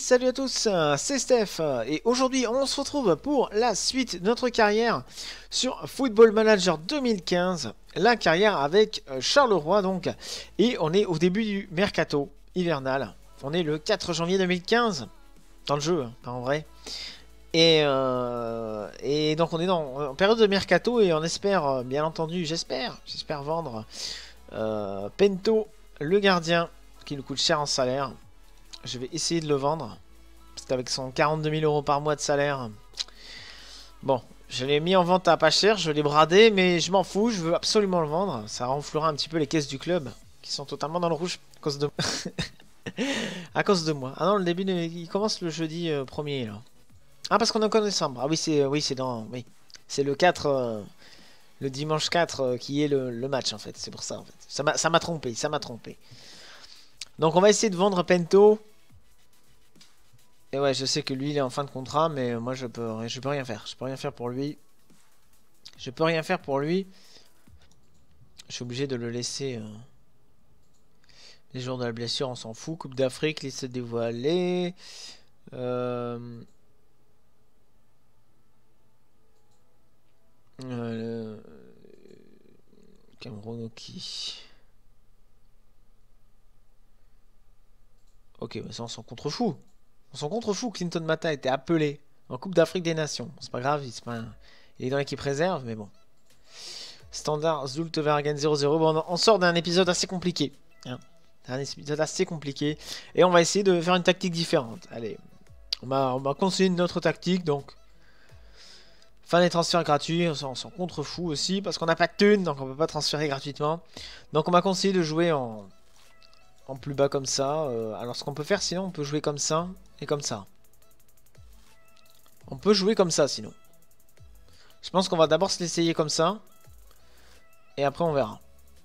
salut à tous, c'est Steph et aujourd'hui on se retrouve pour la suite de notre carrière sur Football Manager 2015, la carrière avec Charleroi donc, et on est au début du mercato hivernal, on est le 4 janvier 2015 dans le jeu, hein, pas en vrai, et donc on est en période de mercato et on espère, bien entendu, j'espère vendre Pento, le gardien, qui nous coûte cher en salaire. Je vais essayer de le vendre. Parce qu'avec son 42 000 € par mois de salaire... Bon, je l'ai mis en vente à pas cher, je l'ai bradé, mais je m'en fous, je veux absolument le vendre. Ça renflouera un petit peu les caisses du club, qui sont totalement dans le rouge à cause de... à cause de moi. Ah non, le début, il commence le jeudi 1er, là. Ah, parce qu'on est en décembre. Ah oui, c'est dans... Oui, c'est le 4... le dimanche 4 qui est le match, en fait. C'est pour ça, en fait. Ça m'a trompé, ça m'a trompé. Donc on va essayer de vendre Pento. Et ouais, je sais que lui il est en fin de contrat, mais moi je peux rien faire. Je peux rien faire pour lui. Je peux rien faire pour lui. Je suis obligé de le laisser. Les jours de la blessure, on s'en fout. Coupe d'Afrique, liste dévoilée. Cameroun qui. Ok, mais ça on s'en contrefou. On s'en contrefou. Clinton Mata a été appelé en Coupe d'Afrique des Nations. C'est pas grave, il est dans l'équipe réserve, mais bon. Standard Zulte Vergen 0-0. Bon, on sort d'un épisode assez compliqué. Hein. Un épisode assez compliqué. Et on va essayer de faire une tactique différente. Allez, on m'a conseillé une autre tactique, donc... Fin des transferts gratuits, on s'en contrefou aussi, parce qu'on n'a pas de thunes, donc on peut pas transférer gratuitement. Donc on m'a conseillé de jouer en plus bas comme ça. Alors ce qu'on peut faire sinon, on peut jouer comme ça et comme ça. On peut jouer comme ça sinon. Je pense qu'on va d'abord se l'essayer comme ça. Et après on verra.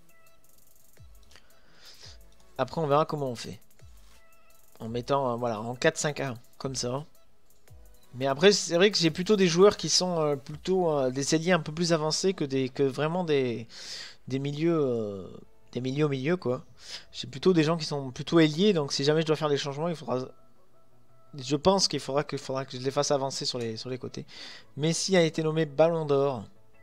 Après on verra comment on fait. En mettant voilà, en 4-5-1 comme ça. Mais après c'est vrai que j'ai plutôt des joueurs qui sont plutôt des ailiers un peu plus avancés que vraiment des milieux... des milieux au milieu quoi. J'ai plutôt des gens qui sont plutôt ailiers, donc si jamais je dois faire des changements, il faudra... Je pense qu'il faudra que je les fasse avancer sur les côtés. Messi a été nommé Ballon d'Or.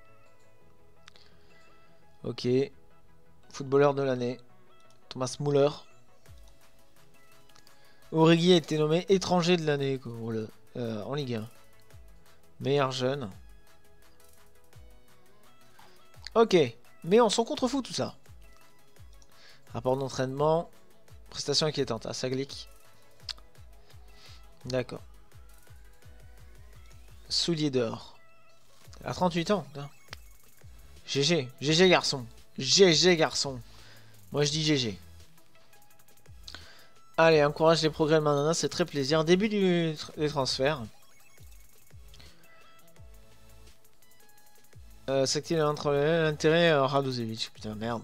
Ok. Footballeur de l'année. Thomas Müller. Origi a été nommé étranger de l'année en Ligue 1. Meilleur jeune. Ok. Mais on s'en contrefou tout ça. Rapport d'entraînement. Prestation inquiétante. Ah, ça glique. D'accord. Soulier d'or. À 38 ans. Putain. GG. GG garçon. GG garçon. Moi je dis GG. Allez, encourage les progrès de Manana, c'est très plaisir. Début des transferts. S'active l'intérêt Radosevic. Putain, merde.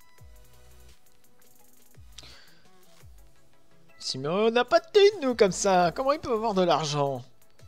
Simon, on n'a pas de thunes, nous, comme ça. Comment il peut avoir de l'argent?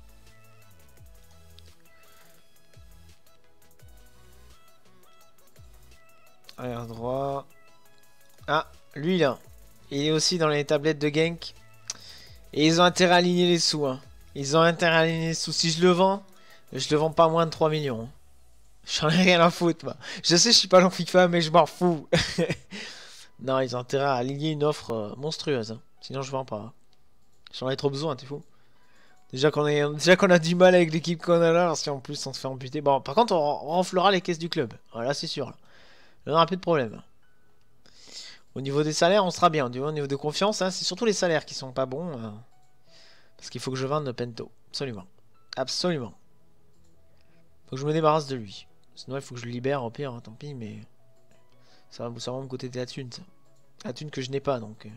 Arrière droit. Ah, lui, là. Il est aussi dans les tablettes de Genk. Et ils ont intérêt à aligner les sous. Hein. Ils ont intérêt à aligner les sous. Si je le vends pas moins de 3 millions. Hein. J'en ai rien à foutre, moi. Je sais, je suis pas long FIFA, mais je m'en fous. Non, ils ont intérêt à aligner une offre monstrueuse. Hein. Sinon, je vends pas. Hein. J'en ai trop besoin, t'es fou. Déjà qu'on a du mal avec l'équipe qu'on a là, si en plus on se fait amputer. Bon, par contre, on renflera les caisses du club. Voilà, c'est sûr. Là. On aura plus de problème. Au niveau des salaires, on sera bien. Au niveau de confiance, hein, c'est surtout les salaires qui sont pas bons. Parce qu'il faut que je vende Pento. Absolument. Absolument. Faut que je me débarrasse de lui. Sinon, il faut que je le libère, au pire, hein, tant pis, mais... Ça va me coûter de la thune, ça. La thune que je n'ai pas, donc...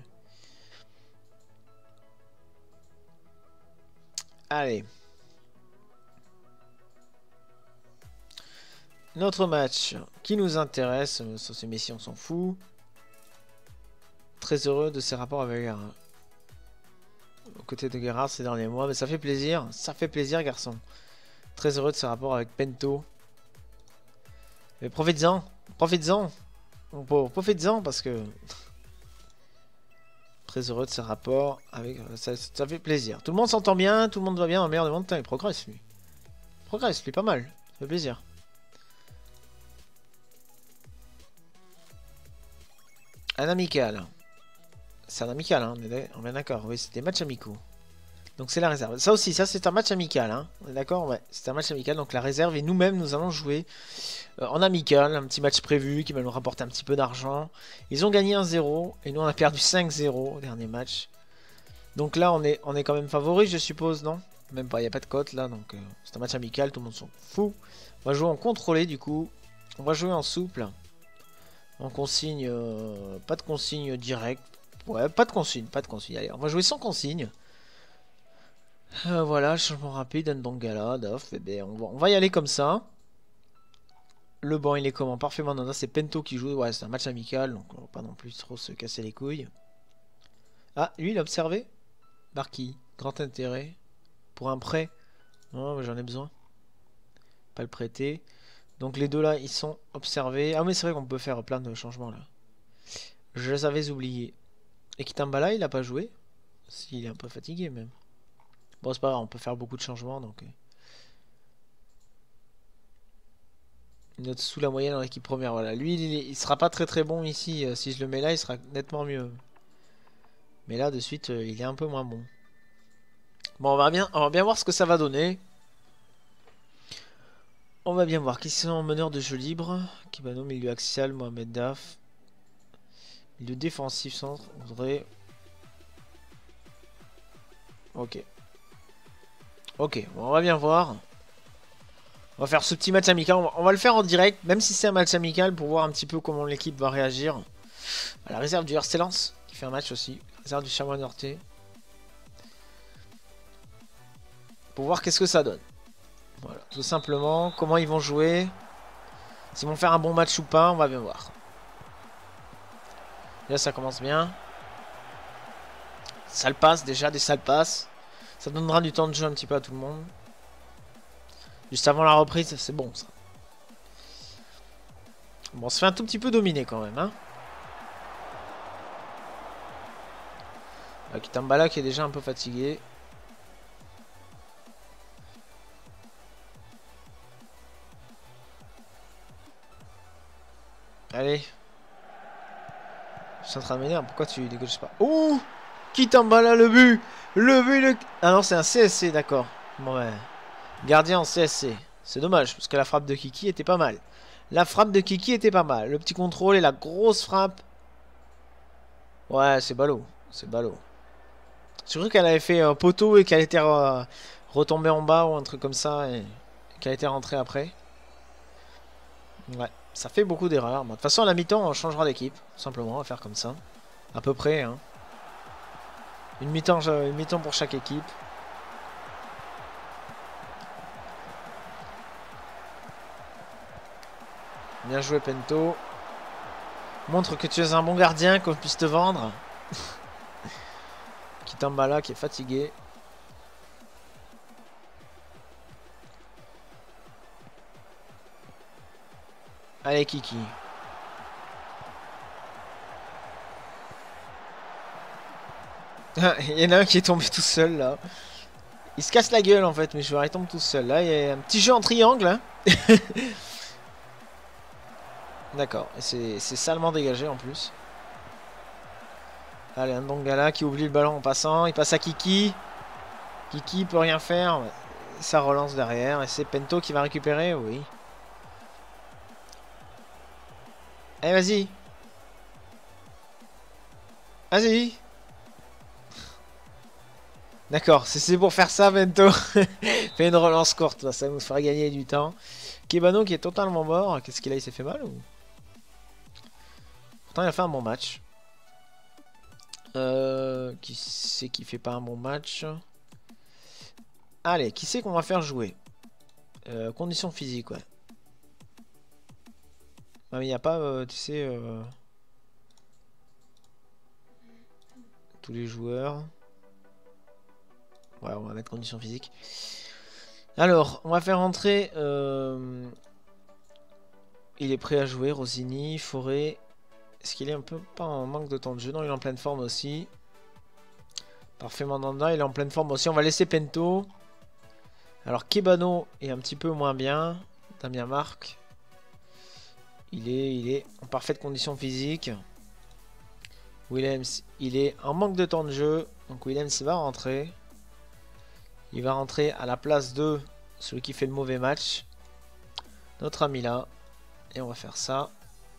Allez. Notre match qui nous intéresse, sur ces messieurs, on s'en fout. Très heureux de ses rapports avec Guerrard. Aux côtés de Guerrard ces derniers mois, mais ça fait plaisir, garçon. Très heureux de ses rapports avec Pento. Mais profitez-en, profitez-en parce que Très heureux de ces rapports. Avec, ça fait plaisir. Tout le monde s'entend bien, tout le monde va bien dans le meilleur des mondes. Il progresse lui. Il progresse lui, pas mal. Ça fait plaisir. Un amical. C'est un amical, hein, on est d'accord. Oui, c'est des matchs amicaux. Donc c'est la réserve. Ça aussi, ça c'est un match amical. Hein. On est d'accord? Ouais, c'est un match amical. Donc la réserve et nous-mêmes, nous allons jouer en amical. Un petit match prévu qui va nous rapporter un petit peu d'argent. Ils ont gagné 1-0 et nous on a perdu 5-0 au dernier match. Donc là, on est quand même favori, je suppose, non? Même pas, il n'y a pas de cote là. Donc c'est un match amical, tout le monde s'en fout. On va jouer en contrôlé du coup. On va jouer en souple. En consigne, pas de consigne directe. Ouais, pas de consigne, pas de consigne. Allez, on va jouer sans consigne. Voilà, changement rapide, Ndongala, Doff, eh bien, on va y aller comme ça. Le banc il est comment? Parfaitement, non, c'est Pento qui joue, ouais c'est un match amical, donc on va pas non plus trop se casser les couilles. Ah, lui il a observé? Barky, grand intérêt. Pour un prêt? Non, j'en ai besoin. Pas le prêter. Donc les deux là, ils sont observés. Ah mais c'est vrai qu'on peut faire plein de changements là. Je les avais oubliés. Et Kitambala, il a pas joué? S'il est un peu fatigué même. Bon, c'est pas grave, on peut faire beaucoup de changements donc. Une note sous la moyenne dans l'équipe première. Voilà, lui il sera pas très bon ici. Si je le mets là, il sera nettement mieux. Mais là, de suite, il est un peu moins bon. Bon, on va bien voir ce que ça va donner. On va bien voir qui sont meneurs de jeu libre. Kibano, milieu axial, Mohamed Daf. Milieu défensif, centre, Audrey. Ok. Ok, bon, on va bien voir. On va faire ce petit match amical. On va le faire en direct, même si c'est un match amical, pour voir un petit peu comment l'équipe va réagir. À la réserve du RC Lens, qui fait un match aussi. Réserve du Chamois Norté. Pour voir qu'est-ce que ça donne. Voilà, tout simplement. Comment ils vont jouer. S'ils vont faire un bon match ou pas, on va bien voir. Là, ça commence bien. Sale passe, déjà, des sales passes. Ça donnera du temps de jeu un petit peu à tout le monde. Juste avant la reprise, c'est bon ça. Bon, on se fait un tout petit peu dominer quand même. Hein. Kitambala qui est déjà un peu fatigué. Allez. Je suis en train de m'énerver. Pourquoi tu dégages pas? Ouh! Kitambala, le but! Le but, Ah non, c'est un CSC, d'accord. Bon, ouais. Gardien en CSC. C'est dommage, parce que la frappe de Kiki était pas mal. La frappe de Kiki était pas mal. Le petit contrôle et la grosse frappe. Ouais, c'est ballot. C'est ballot. J'ai cru qu'elle avait fait un poteau et qu'elle était retombée en bas ou un truc comme ça. Et qu'elle était rentrée après. Ouais, ça fait beaucoup d'erreurs. De toute façon, à la mi-temps, on changera d'équipe. Simplement, on va faire comme ça. À peu près. Hein. Une mi-temps pour chaque équipe. Bien joué, Pento. Montre que tu es un bon gardien, qu'on puisse te vendre. Kitambala qui est fatigué. Allez, Kiki. Il y en a un qui est tombé tout seul là. Il se casse la gueule en fait, mais je vais il tombe tout seul. Là, il y a un petit jeu en triangle. Hein. D'accord, c'est salement dégagé en plus. Allez, un Ndongala qui oublie le ballon en passant. Il passe à Kiki. Kiki peut rien faire. Ça relance derrière. Et c'est Pento qui va récupérer, oui. Allez, vas-y. Vas-y. D'accord, c'est pour faire ça, Bento. Fais une relance courte, ça nous fera gagner du temps. Kebano qui est totalement mort. Qu'est-ce qu'il a? Il s'est fait mal ou... Pourtant, il a fait un bon match. Qui c'est qui fait pas un bon match? Allez, qui c'est qu'on va faire jouer? Conditions physiques, ouais. Ah, mais il n'y a pas, tu sais... tous les joueurs... Ouais, on va mettre conditions physiques. Alors, on va faire entrer... Il est prêt à jouer, Rosini, Forêt. Est-ce qu'il est un peu pas en manque de temps de jeu? Non, il est en pleine forme aussi. Parfait Mandanda, il est en pleine forme aussi. On va laisser Pento. Alors Kebano est un petit peu moins bien. Damien Marc. Il est en parfaite condition physique. Williams, il est en manque de temps de jeu. Donc Williams va rentrer. Il va rentrer à la place de celui qui fait le mauvais match. Notre ami là. Et on va faire ça.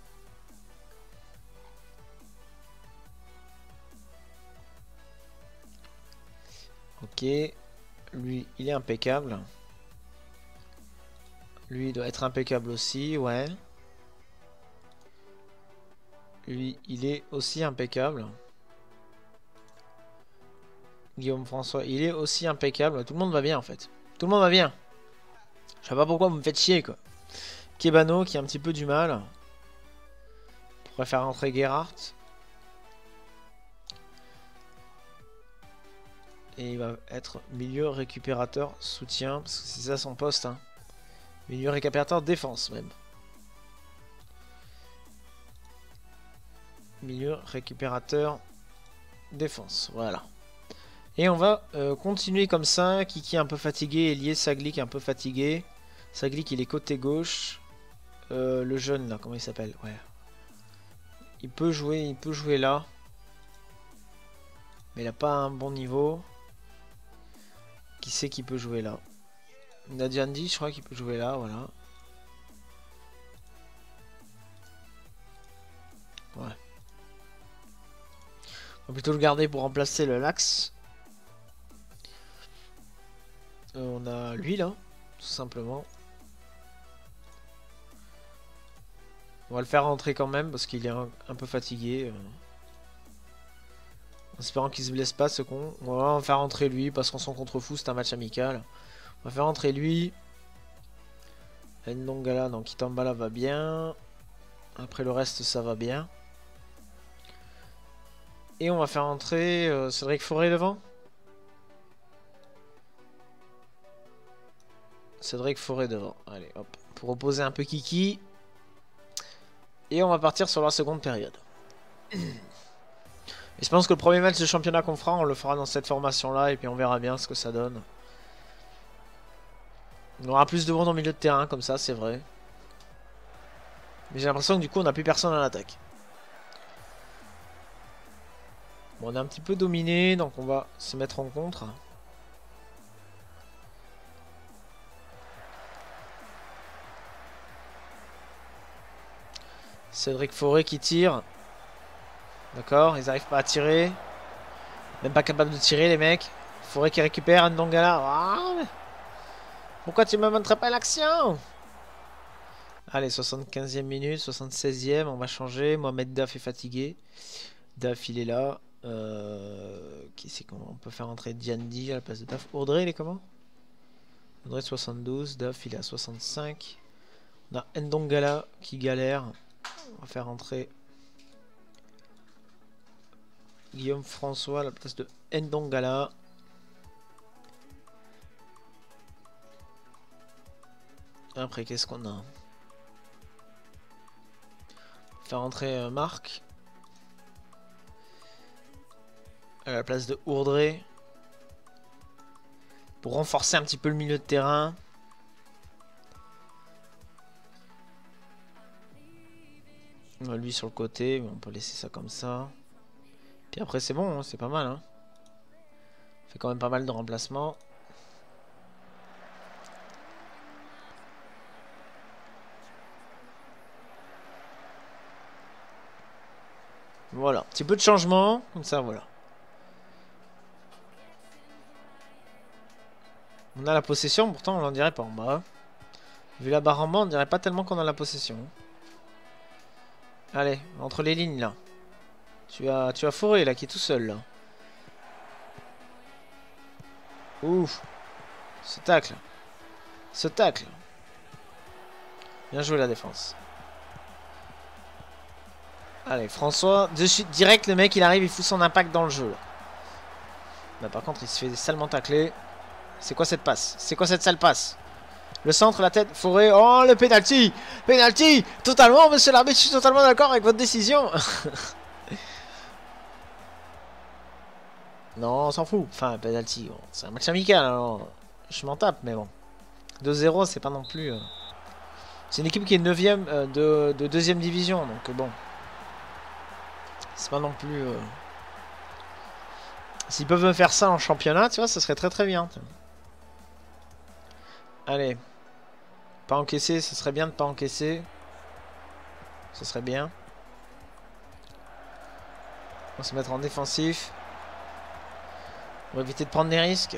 Ok. Lui, il est impeccable. Lui, il doit être impeccable aussi, ouais. Lui, il est aussi impeccable. Guillaume François, il est aussi impeccable. Tout le monde va bien, en fait. Tout le monde va bien. Je sais pas pourquoi vous me faites chier, quoi. Kebano, qui a un petit peu du mal. On pourrait faire rentrer Gerhardt. Et il va être milieu récupérateur soutien. Parce que c'est ça son poste. Hein. Milieu récupérateur défense même. Milieu récupérateur défense. Voilà. Et on va continuer comme ça. Kiki un peu fatigué. Elie Saglik un peu fatigué. Saglik il est côté gauche. Le jeune là, comment il s'appelle? Ouais. Il peut jouer là. Mais il n'a pas un bon niveau. Qui c'est qui peut jouer là? Nadiandi, je crois qu'il peut jouer là, voilà. Ouais. On va plutôt le garder pour remplacer le Lax. On a lui là, tout simplement. On va le faire rentrer quand même parce qu'il est un peu fatigué. En espérant qu'il se blesse pas ce con. On va faire rentrer lui parce qu'on s'en contre-fou, c'est un match amical. On va faire rentrer lui. Ndongala, donc Kitambala va bien. Après le reste ça va bien. Et on va faire rentrer Cédric Forêt devant. Cédric Forêt devant. Allez hop. Pour opposer un peu Kiki. Et on va partir sur la seconde période. Et je pense que le premier match de championnat qu'on fera, on le fera dans cette formation-là. Et puis on verra bien ce que ça donne. On aura plus de monde au milieu de terrain, comme ça, c'est vrai. Mais j'ai l'impression que du coup, on n'a plus personne à l'attaque. Bon, on est un petit peu dominé, donc on va se mettre en contre. Cédric Forêt qui tire. D'accord, ils n'arrivent pas à tirer. Même pas capable de tirer les mecs. Forêt qui récupère Ndongala. Ah, pourquoi tu me montrais pas l'action? Allez, 75e minute, 76e, on va changer. Mohamed Daf est fatigué. Daf il est là. Qui c'est comment? On peut faire entrer Diandi à la place de Daf. Audrey il est comment? Audrey 72, Daf il est à 65. On a Ndongala qui galère. On va faire entrer Guillaume François à la place de Ndongala. Après, qu'est-ce qu'on a? Faire entrer Marc à la place de Ourdré pour renforcer un petit peu le milieu de terrain. Lui sur le côté, mais on peut laisser ça comme ça. Puis après c'est bon, hein, c'est pas mal. Hein. On fait quand même pas mal de remplacements. Voilà, petit peu de changement, comme ça voilà. On a la possession, pourtant on n'en dirait pas en bas. Vu la barre en bas, on dirait pas tellement qu'on a la possession. Allez, entre les lignes là. Tu as Forêt là qui est tout seul là. Ouf. Ce tacle. Ce tacle. Bien joué la défense. Allez, François. De suite, direct, le mec il arrive, il fout son impact dans le jeu. Là. Bah, par contre, il se fait salement tacler. C'est quoi cette passe? C'est quoi cette sale passe? Le centre, la tête, Forêt. Oh, le penalty! Penalty! Totalement, monsieur l'arbitre, je suis totalement d'accord avec votre décision. Non, on s'en fout. Enfin, penalty, bon, c'est un match amical, alors je m'en tape, mais bon. 2-0, c'est pas non plus... C'est une équipe qui est 9ème de deuxième division, donc bon. C'est pas non plus... S'ils peuvent me faire ça en championnat, tu vois, ça serait très très bien. Allez. Pas encaisser, ce serait bien de pas encaisser. Ce serait bien. On va se mettre en défensif. On va éviter de prendre des risques.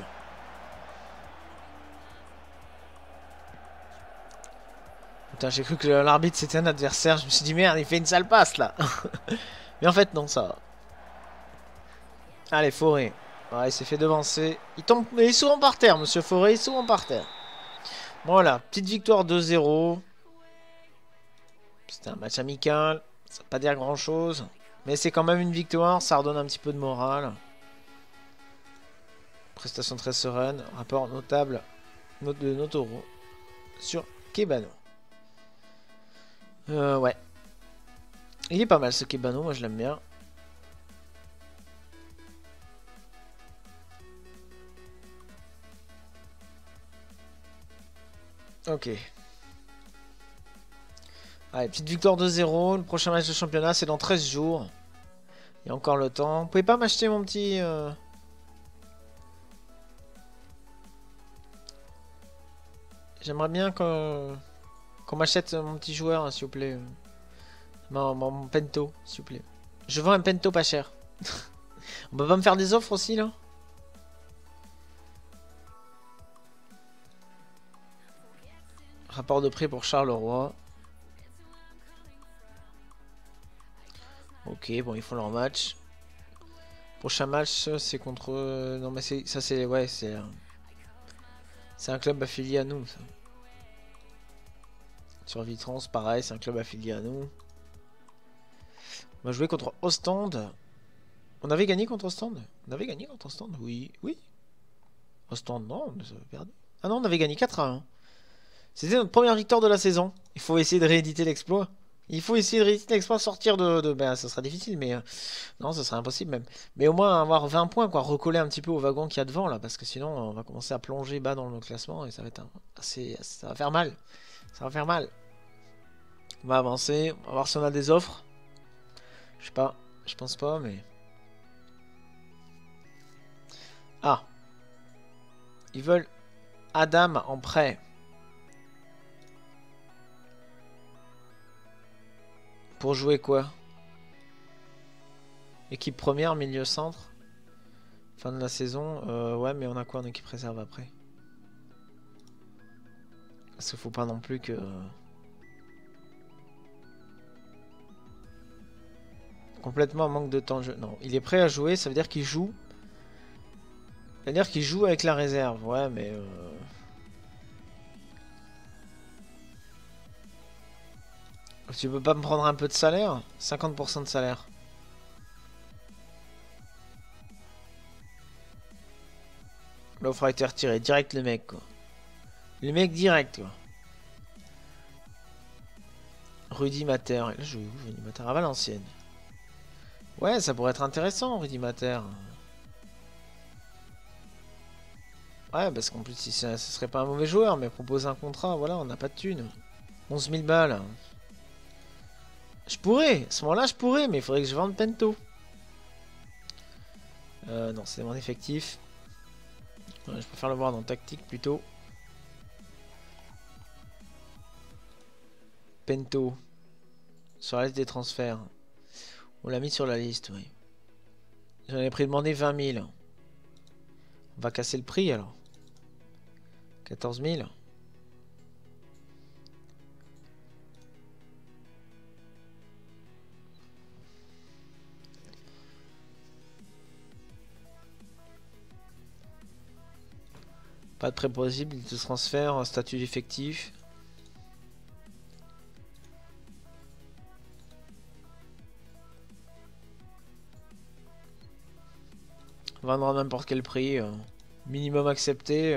Putain, j'ai cru que l'arbitre c'était un adversaire. Je me suis dit merde, il fait une sale passe là. Mais en fait non, ça va. Allez, Forêt. Ouais, il s'est fait devancer. Il tombe, il est souvent par terre, monsieur Forêt, il est souvent par terre. Voilà, petite victoire 2-0. C'était un match amical. Ça ne veut pas dire grand chose. Mais c'est quand même une victoire, ça redonne un petit peu de morale. Prestation très sereine. Rapport notable de Notoro sur Kebano. Ouais. Il est pas mal ce Kebano, moi je l'aime bien. Ok. Allez, petite victoire 2-0. Le prochain match de championnat, c'est dans 13 jours. Il y a encore le temps. Vous pouvez pas m'acheter mon petit... J'aimerais bien qu'on m'achète mon petit joueur, s'il vous plaît. Mon Pento, s'il vous plaît. Je vends un Pento pas cher. On peut pas me faire des offres aussi, là? Rapport de prix pour Charleroi. Ok, bon, ils font leur match. Prochain match, c'est contre... non, mais ça, c'est... Ouais, c'est... C'est un club affilié à nous, ça. Sur Vitrans, pareil, c'est un club affilié à nous. On va jouer contre Ostende. On avait gagné contre Ostende? On avait gagné contre Ostende? Oui. Oui. Ostende, non, on avait perdu. Ah non, on avait gagné 4-1. C'était notre première victoire de la saison. Il faut essayer de rééditer l'exploit. Il faut essayer de rééditer l'exploit, sortir de... Ben, ça sera difficile, mais... non, ça sera impossible même. Mais au moins avoir 20 points, quoi. Recoller un petit peu au wagon qu'il y a devant, là. Parce que sinon, on va commencer à plonger bas dans le classement. Et ça va être assez... Ça va faire mal. Ça va faire mal. On va avancer. On va voir si on a des offres. Je sais pas. Je pense pas, mais... Ah. Ils veulent Adam en prêt. Pour jouer quoi? Équipe première, milieu centre. Fin de la saison. Ouais, mais on a quoi en équipe réserve après? Parce qu'il faut pas non plus que... Complètement manque de temps de jeu. Non, il est prêt à jouer, ça veut dire qu'il joue. Ça veut dire qu'il joue avec la réserve. Ouais, mais... Tu peux pas me prendre un peu de salaire? 50% de salaire. L'offre a été retirée. Direct le mec, quoi. Le mec direct, quoi. Rudy Mater. Là, je joue où, Rudy Mater? À Valenciennes. Ouais, ça pourrait être intéressant, Rudy Mater. Ouais, parce qu'en plus, si ce serait pas un mauvais joueur, mais proposer un contrat, voilà, on n'a pas de thunes. 11 000 balles. Je pourrais, à ce moment-là, je pourrais, mais il faudrait que je vende Pento. Non, c'est mon effectif. Ouais, je préfère le voir dans tactique plutôt. Pento. Sur la liste des transferts. On l'a mis sur la liste, oui. J'en ai pris demandé 20 000. On va casser le prix alors. 14 000. Pas de prêt possible de transfert, statut d'effectif. Vendre à n'importe quel prix. Minimum accepté.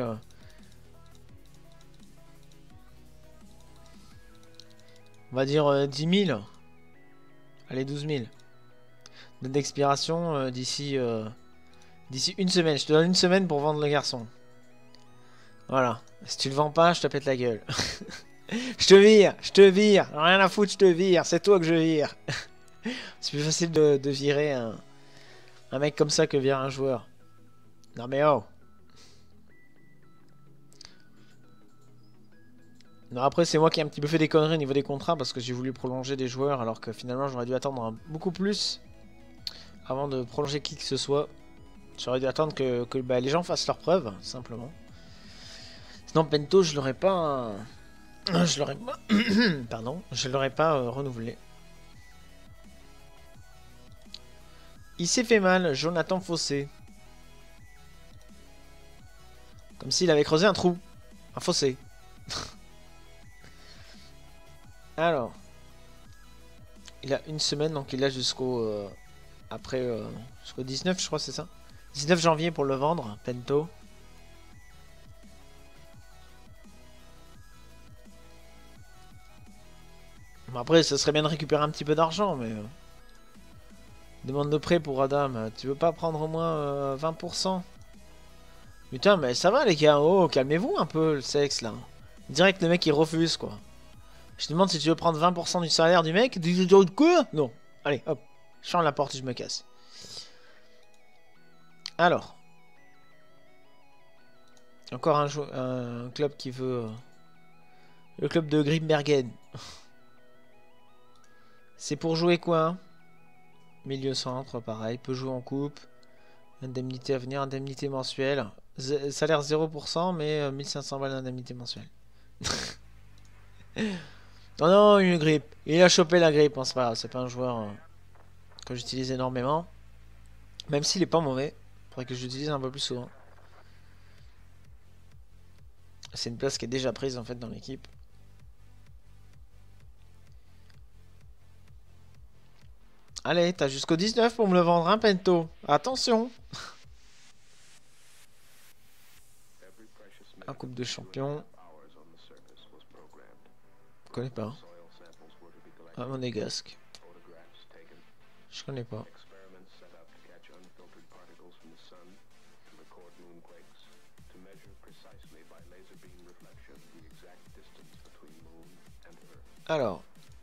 On va dire 10 000. Allez, 12 000. Date d'expiration d'ici D'ici une semaine. Je te donne une semaine pour vendre le garçon. Voilà. Si tu le vends pas, je te pète la gueule. Je te vire. Je te vire. Rien à foutre, je te vire. C'est toi que je vire. C'est plus facile de virer un mec comme ça que virer un joueur. Non mais oh. Non, après, c'est moi qui ai un petit peu fait des conneries au niveau des contrats parce que j'ai voulu prolonger des joueurs alors que finalement j'aurais dû attendre beaucoup plus avant de prolonger qui que ce soit. J'aurais dû attendre que bah, les gens fassent leurs preuves, simplement. Sinon, Pento, je l'aurais pas. Je l'aurais pas. Pardon, je l'aurais pas renouvelé. Il s'est fait mal, Jonathan Fossé. Comme s'il avait creusé un trou. Un fossé. Alors. Il a une semaine, donc il a jusqu'au... après... jusqu'au 19, je crois, c'est ça 19 janvier pour le vendre, Pento. Bon, après, ça serait bien de récupérer un petit peu d'argent, mais... demande de prêt pour Adam. Tu veux pas prendre au moins 20%? Putain, mais ça va les gars, oh, calmez-vous un peu le sexe là. Direct le mec il refuse quoi. Je te demande si tu veux prendre 20% du salaire du mec. Quoi? Non. Allez, hop. Je ferme la porte et je me casse. Alors. Encore un club qui veut... le club de Grimbergen. C'est pour jouer quoi hein? Milieu centre, pareil. Peut jouer en coupe. Indemnité à venir, indemnité mensuelle. Salaire 0%, mais 1500 balles d'indemnité mensuelle. Oh non, une grippe. Il a chopé la grippe, hein, c'est pas grave. C'est pas un joueur que j'utilise énormément. Même s'il est pas mauvais. Faudrait que j'utilise un peu plus souvent. C'est une place qui est déjà prise en fait dans l'équipe. Allez, t'as jusqu'au 19 pour me le vendre, hein, Pento. Attention. Un coupe de champion. Je connais pas. Ah, monégasque. Je connais pas. Alors.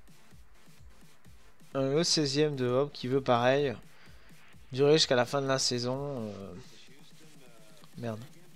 Le 16ème de Hop qui veut pareil. Durer jusqu'à la fin de la saison. Merde.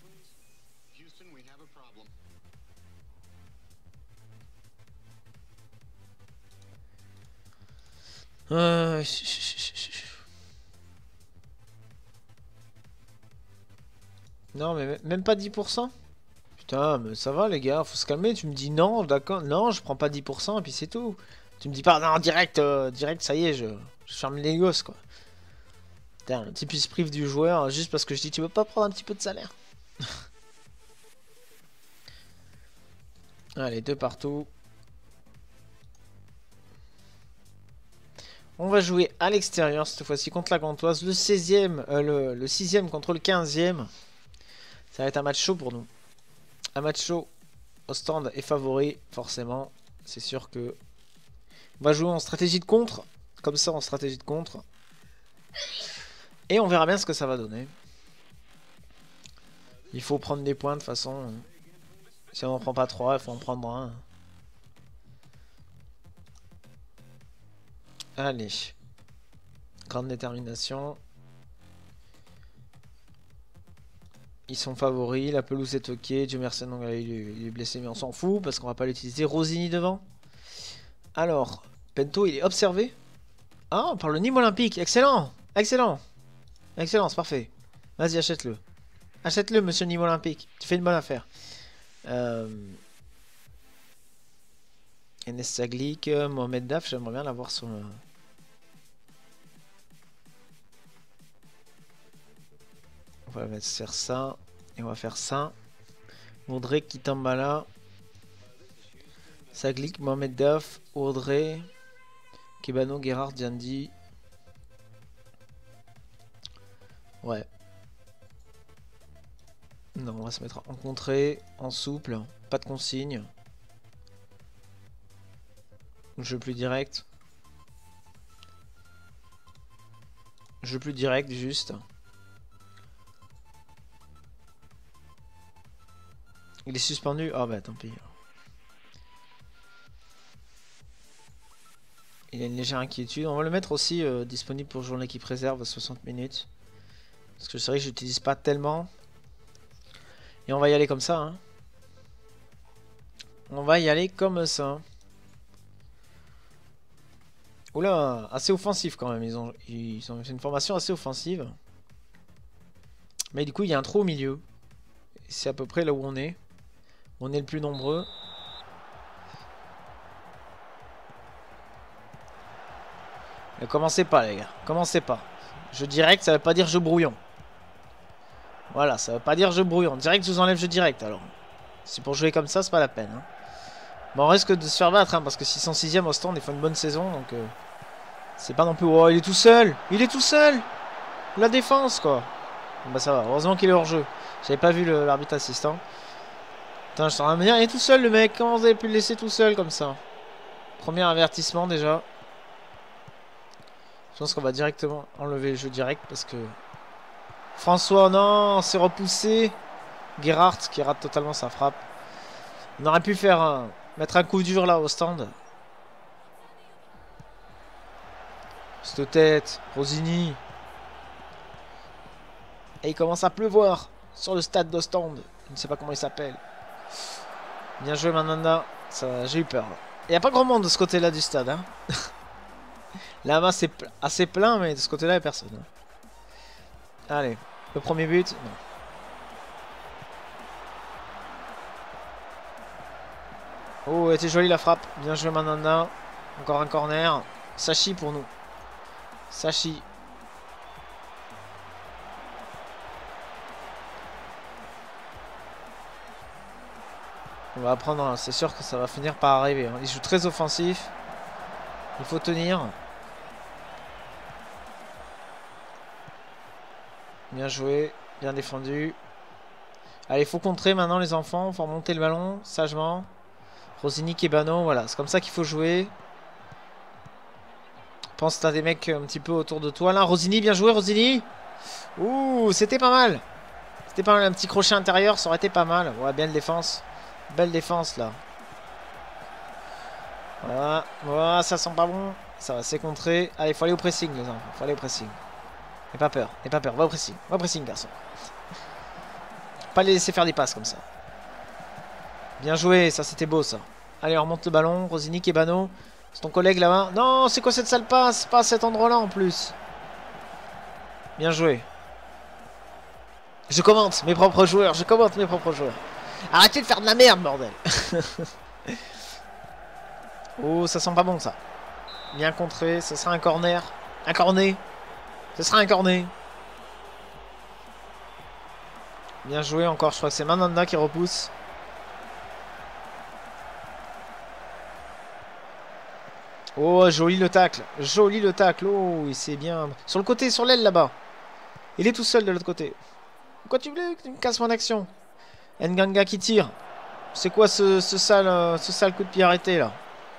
Non, mais même pas 10%. Putain, mais ça va les gars, faut se calmer. Tu me dis non, d'accord, non, je prends pas 10% et puis c'est tout. Tu me dis pas non, direct, direct, ça y est, je ferme les gosses quoi. Putain, le type il se prive du joueur juste parce que je dis tu veux pas prendre un petit peu de salaire. Allez, deux partout. On va jouer à l'extérieur cette fois-ci contre la Gantoise. Le 16ème, le 6ème contre le 15ème. Ça va être un match chaud pour nous. Un match chaud. Ostende est favori, forcément. C'est sûr que... on va jouer en stratégie de contre. Comme ça, en stratégie de contre. Et on verra bien ce que ça va donner. Il faut prendre des points de toute façon. Si on n'en prend pas 3, il faut en prendre un. Allez. Grande détermination. Ils sont favoris. La pelouse est ok. Dieu merci, donc, il est blessé, mais on s'en fout parce qu'on va pas l'utiliser. Rosini devant. Alors, Pento, il est observé. Ah, par le Nîmes Olympique. Excellent. Excellent. Excellent, c'est parfait. Vas-y, achète-le. Achète-le, monsieur Nîmes Olympique. Tu fais une bonne affaire. Enes Saglik, Mohamed Daf, j'aimerais bien l'avoir sur le... on va faire ça. Et on va faire ça. Audrey Kitambala. Saglik, Mohamed Daf, Audrey. Kebano, Gerard, Diandi. Ouais. Non, on va se mettre en contrée, en souple. Pas de consigne. Jeu plus direct. Jeu plus direct, juste. Il est suspendu. Ah bah tant pis. Il a une légère inquiétude. On va le mettre aussi disponible pour jouer en équipe réserve à 60 minutes. Parce que c'est vrai que je l'utilise pas tellement. Et on va y aller comme ça. Hein. On va y aller comme ça. Oula, assez offensif quand même. Ils ont fait une formation assez offensive. Mais du coup, il y a un trou au milieu. C'est à peu près là où on est. On est le plus nombreux. Ne commencez pas les gars, commencez pas. Jeu direct, ça veut pas dire jeu brouillon. Voilà, ça veut pas dire jeu brouillon. Direct, je vous enlève jeu direct alors. Si pour jouer comme ça, c'est pas la peine. Hein. Bon, on risque de se faire battre, hein, parce que s'ils sont 6ème au stand, ils font une bonne saison, donc... c'est pas non plus... Oh, il est tout seul. Il est tout seul. La défense, quoi. Bon, bah ça va, heureusement qu'il est hors jeu. J'avais pas vu l'arbitre assistant. Putain, je suis en train de me dire, il est tout seul le mec. Comment vous avez pu le laisser tout seul comme ça? Premier avertissement déjà. Je pense qu'on va directement enlever le jeu direct parce que... François, non, c'est repoussé. Gerhardt qui rate totalement sa frappe. On aurait pu faire mettre un coup dur là au stand. Cette tête, Rosini. Et il commence à pleuvoir sur le stade d'Ostende. Je ne sais pas comment il s'appelle. Bien joué Mandanda. J'ai eu peur. Il n'y a pas grand monde de ce côté-là du stade. Hein. Là-bas c'est assez plein, mais de ce côté-là il n'y a personne. Allez, le premier but. Non. Oh, était jolie la frappe. Bien joué Mandanda. Encore un corner. Sachi pour nous. Sachi. On va apprendre, c'est sûr que ça va finir par arriver. Il joue très offensif. Il faut tenir. Bien joué, bien défendu. Allez, il faut contrer maintenant les enfants. Il faut remonter le ballon, sagement. Rosini, Kebano, voilà. C'est comme ça qu'il faut jouer. Pense que t'as des mecs un petit peu autour de toi. Là, Rosini, bien joué, Rosini. Ouh, c'était pas mal. C'était pas mal, un petit crochet intérieur, ça aurait été pas mal. Ouais, belle défense. Belle défense, là. Voilà, voilà, ça sent pas bon. Ça va, c'est contré. Allez, il faut aller au pressing, les enfants. Il faut aller au pressing. N'aie pas peur, n'aie pas peur. Va au pressing. Va au pressing, garçon. Pas les laisser faire des passes comme ça. Bien joué, ça c'était beau, ça. Allez, on remonte le ballon. Rosini, Kebano. C'est ton collègue là-bas. Non, c'est quoi cette sale passe? Pas à cet endroit-là en plus. Bien joué. Je commente mes propres joueurs. Je commente mes propres joueurs. Arrêtez de faire de la merde, bordel. Oh, ça sent pas bon, ça. Bien contré. Ce sera un corner. Un cornet. Ce sera un cornet. Bien joué encore. Je crois que c'est Mandanda qui repousse. Oh, joli le tacle. Joli le tacle. Oh, il s'est bien... Sur le côté, sur l'aile là-bas. Il est tout seul de l'autre côté. Pourquoi tu voulais que tu me casses mon action? Nganga qui tire. C'est quoi ce sale coup de pied arrêté là?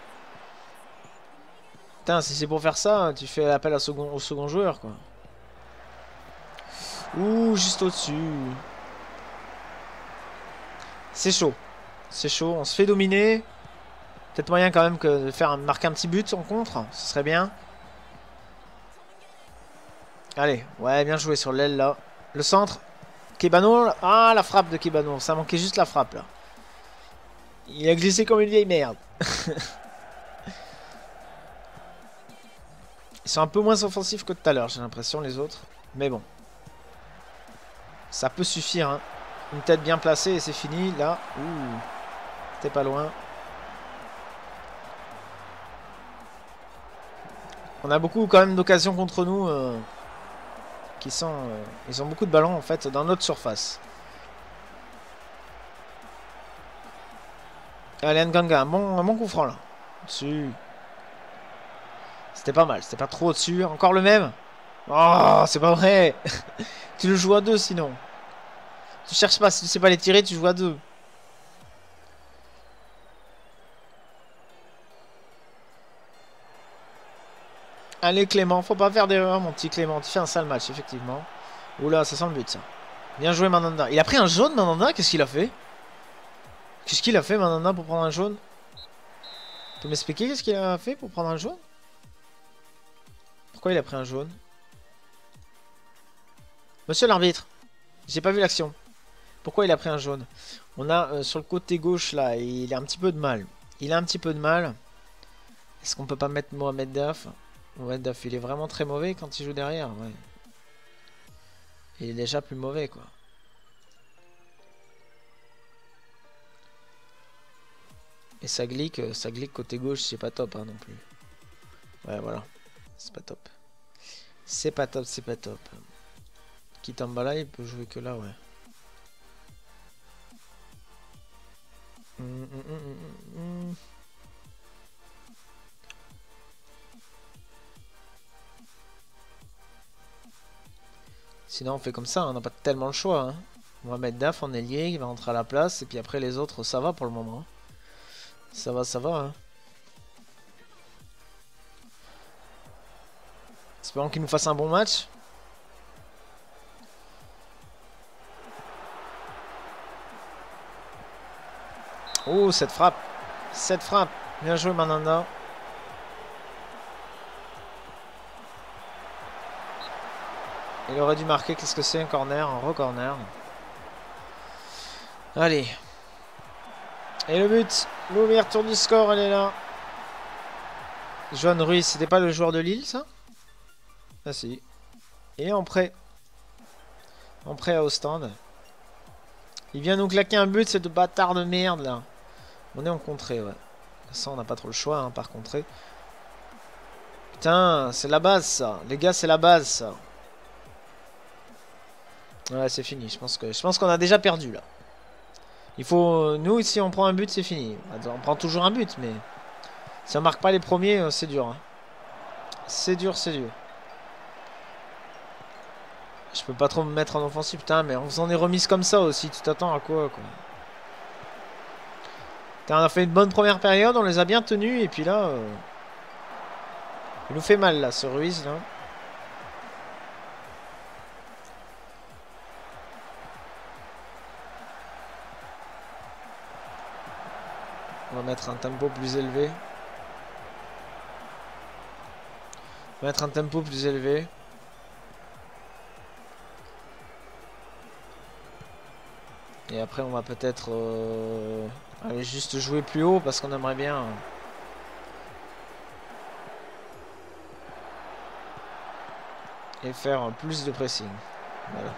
Putain, si c'est pour faire ça, tu fais appel au second joueur quoi. Ouh, juste au-dessus. C'est chaud. C'est chaud, on se fait dominer. Peut-être moyen quand même que de faire marquer un petit but en contre. Ce serait bien. Allez, ouais, bien joué sur l'aile là. Le centre. Kebano. Ah, la frappe de Kebano. Ça manquait juste la frappe là. Il a glissé comme une vieille merde. Ils sont un peu moins offensifs que tout à l'heure, j'ai l'impression, les autres. Mais bon. Ça peut suffire, hein. Une tête bien placée et c'est fini. Là, ouh. T'es pas loin. On a beaucoup quand même d'occasions contre nous. Qui sont... ils ont beaucoup de ballons en fait dans notre surface. Allez, Nganga, un bon coup franc là. Dessus. C'était pas mal, c'était pas trop au-dessus. Encore le même. Oh, c'est pas vrai. Tu le joues à deux sinon. Tu cherches pas, si tu sais pas les tirer, tu joues à deux. Allez Clément, faut pas faire d'erreur mon petit Clément. Tu fais un sale match, effectivement. Oula, ça sent le but ça. Bien joué Mandanda. Il a pris un jaune Mandanda, qu'est-ce qu'il a fait? Qu'est-ce qu'il a fait Mandanda pour prendre un jaune? Tu peux m'expliquer qu'est-ce qu'il a fait pour prendre un jaune? Pourquoi il a pris un jaune? Monsieur l'arbitre, j'ai pas vu l'action. Pourquoi il a pris un jaune? On a sur le côté gauche là, il a un petit peu de mal. Il a un petit peu de mal. Est-ce qu'on peut pas mettre Mohamed Daf? Mohamed Daf, il est vraiment très mauvais quand il joue derrière. Ouais. Il est déjà plus mauvais quoi. Et ça glique côté gauche, c'est pas top hein, non plus. Ouais voilà, c'est pas top. C'est pas top, c'est pas top. Kitambala, il peut jouer que là, ouais. Sinon on fait comme ça, on n'a pas tellement le choix. Hein. On va mettre Daf en ailier, il va rentrer à la place, et puis après les autres, ça va pour le moment. Ça va, ça va. Hein. Espérons qu'il nous fasse un bon match. Oh, cette frappe. Cette frappe. Bien joué, Mandanda. Il aurait dû marquer. Qu'est-ce que c'est? Un corner, un re-corner. Allez. Et le but. L'ouverture du score, elle est là. Johan Ruiz, c'était pas le joueur de Lille, ça? Ah si. Et en prêt. En prêt à Ostende. Il vient nous claquer un but, cette bâtard de merde, là. On est en contrée, ouais. Ça, on n'a pas trop le choix, hein, par contrée. Putain, c'est la base, ça. Les gars, c'est la base, ça. Ouais, c'est fini. Je pense qu'on a déjà perdu, là. Il faut... Nous, si on prend un but, c'est fini. On prend toujours un but, mais... Si on marque pas les premiers, c'est dur. Hein. C'est dur, c'est dur. Je peux pas trop me mettre en offensive, putain, mais en faisant des remises comme ça aussi, tu t'attends à quoi, quoi. Putain, on a fait une bonne première période, on les a bien tenus, et puis là... Il nous fait mal, là, ce Ruiz, là. On va mettre un tempo plus élevé. On va mettre un tempo plus élevé. Et après, on va peut-être aller juste jouer plus haut parce qu'on aimerait bien. Et faire plus de pressing. Voilà.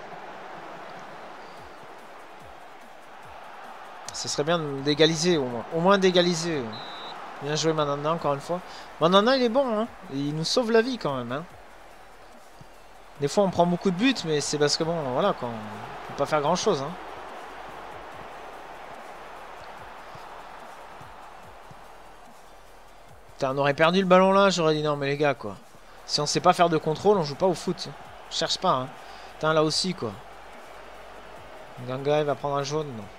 Ce serait bien d'égaliser au moins. Au moins d'égaliser. Bien joué Mandanda encore une fois. Mandanda il est bon. Hein. Il nous sauve la vie quand même. Hein. Des fois on prend beaucoup de buts. Mais c'est parce que bon voilà quoi. On peut pas faire grand chose. Hein. Putain, on aurait perdu le ballon là. J'aurais dit non mais les gars quoi. Si on sait pas faire de contrôle on joue pas au foot. On cherche pas. Hein. Putain là aussi quoi. Ganga il va prendre un jaune. Non.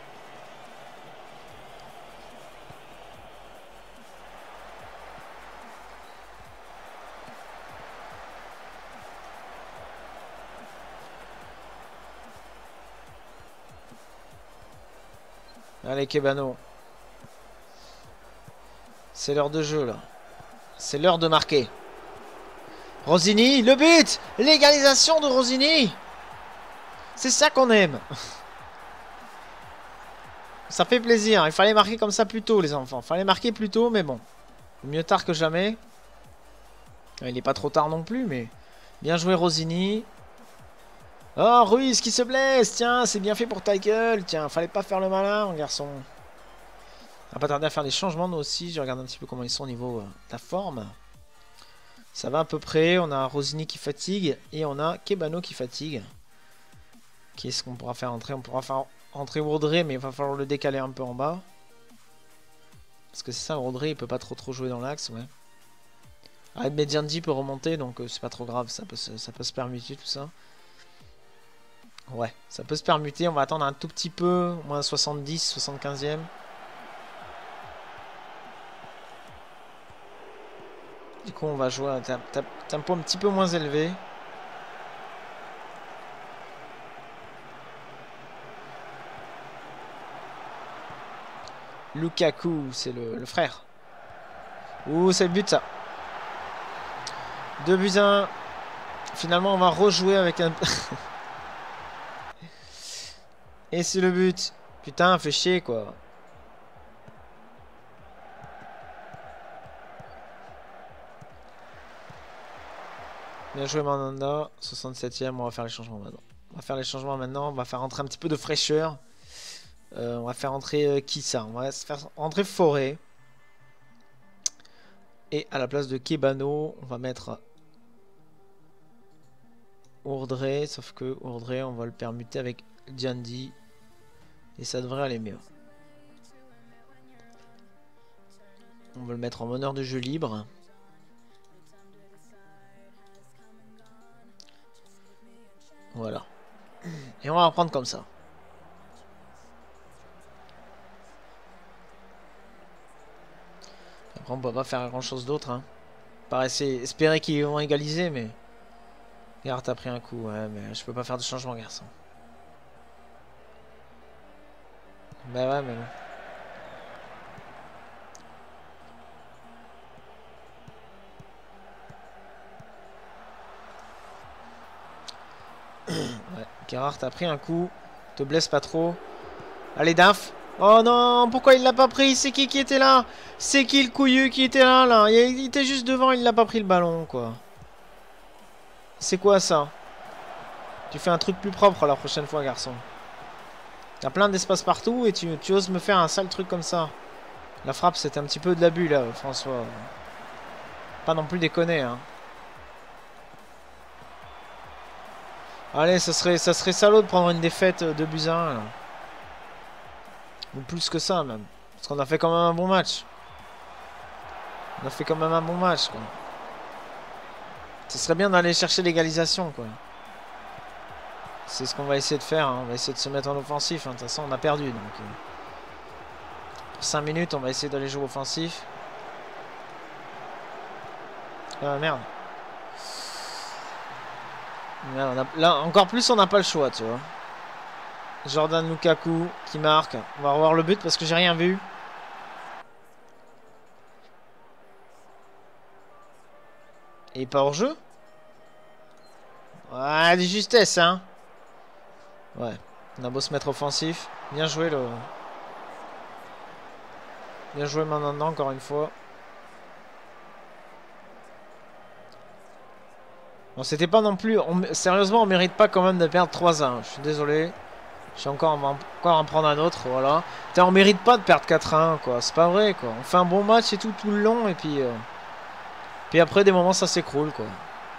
Allez Kebano. C'est l'heure de jeu là. C'est l'heure de marquer. Rosini, le but. L'égalisation de Rosini. C'est ça qu'on aime. Ça fait plaisir. Il fallait marquer comme ça plus tôt les enfants. Il fallait marquer plus tôt mais bon. Mieux tard que jamais. Il n'est pas trop tard non plus mais... Bien joué Rosini. Oh Ruiz qui se blesse. Tiens c'est bien fait pour ta gueule. Tiens fallait pas faire le malin mon garçon. On va pas tarder à faire des changements nous aussi. Je regarde un petit peu comment ils sont au niveau de la forme. Ça va à peu près. On a Rosini qui fatigue. Et on a Kebano qui fatigue. Qu'est-ce qu'on pourra faire entrer? On pourra faire entrer Wardré. Mais il va falloir le décaler un peu en bas. Parce que c'est ça, Wardré il peut pas trop jouer dans l'axe. Ouais. Medjandi peut remonter. Donc c'est pas trop grave. Ça peut se permuter tout ça. Ouais, ça peut se permuter. On va attendre un tout petit peu. Au moins 70, 75e. Du coup, on va jouer à un tempo un petit peu moins élevé. Lukaku, c'est le frère. Ouh, c'est le but ça. 2-1. Finalement, on va rejouer avec un... Et c'est le but. Putain, fait chier quoi. Bien joué Mandanda. 67ème, on va faire les changements maintenant. On va faire les changements maintenant. On va faire rentrer un petit peu de fraîcheur. On va faire rentrer qui ça? On va faire rentrer Forêt. Et à la place de Kebano, on va mettre Ourdré. Sauf que Ourdré, on va le permuter avec Diandi. Et ça devrait aller mieux. On va le mettre en meneur de jeu libre. Voilà. Et on va reprendre comme ça. Après, on peut pas faire grand chose d'autre. Hein. Espérer qu'ils vont égaliser, mais... Regarde, t'as pris un coup. Ouais, mais je peux pas faire de changement, garçon. Bah ouais, mais bon. Ouais, Gerrard, t'as pris un coup. Te blesse pas trop. Allez, Daf. Oh non, pourquoi il l'a pas pris? C'est qui était là? C'est qui le couillu qui était là? Il était juste devant, il l'a pas pris le ballon, quoi. C'est quoi ça? Tu fais un truc plus propre la prochaine fois, garçon. T'as plein d'espace partout et tu oses me faire un sale truc comme ça. La frappe, c'était un petit peu de l'abus, là, François. Pas non plus déconner, hein. Allez, ça serait salaud de prendre une défaite de Buzyn, là. Ou plus que ça, même. Parce qu'on a fait quand même un bon match. On a fait quand même un bon match, quoi. Ce serait bien d'aller chercher l'égalisation, quoi. C'est ce qu'on va essayer de faire. Hein. On va essayer de se mettre en offensif. Hein. De toute façon, on a perdu. Donc, pour 5 minutes, on va essayer d'aller jouer offensif. Ah, merde. Là, encore plus, on n'a pas le choix, tu vois. Jordan Lukaku qui marque. On va revoir le but parce que j'ai rien vu. Et pas hors jeu. Ouais, de justesse, hein. Ouais. On a beau se mettre offensif. Bien joué, le... Bien joué maintenant, encore une fois. Bon, c'était pas non plus... Sérieusement, on mérite pas quand même de perdre 3-1. Je suis désolé. Je vais encore en prendre un autre, voilà. Putain, on mérite pas de perdre 4-1, quoi. C'est pas vrai, quoi. On fait un bon match et tout le long, et puis... Puis après, des moments, ça s'écroule, quoi.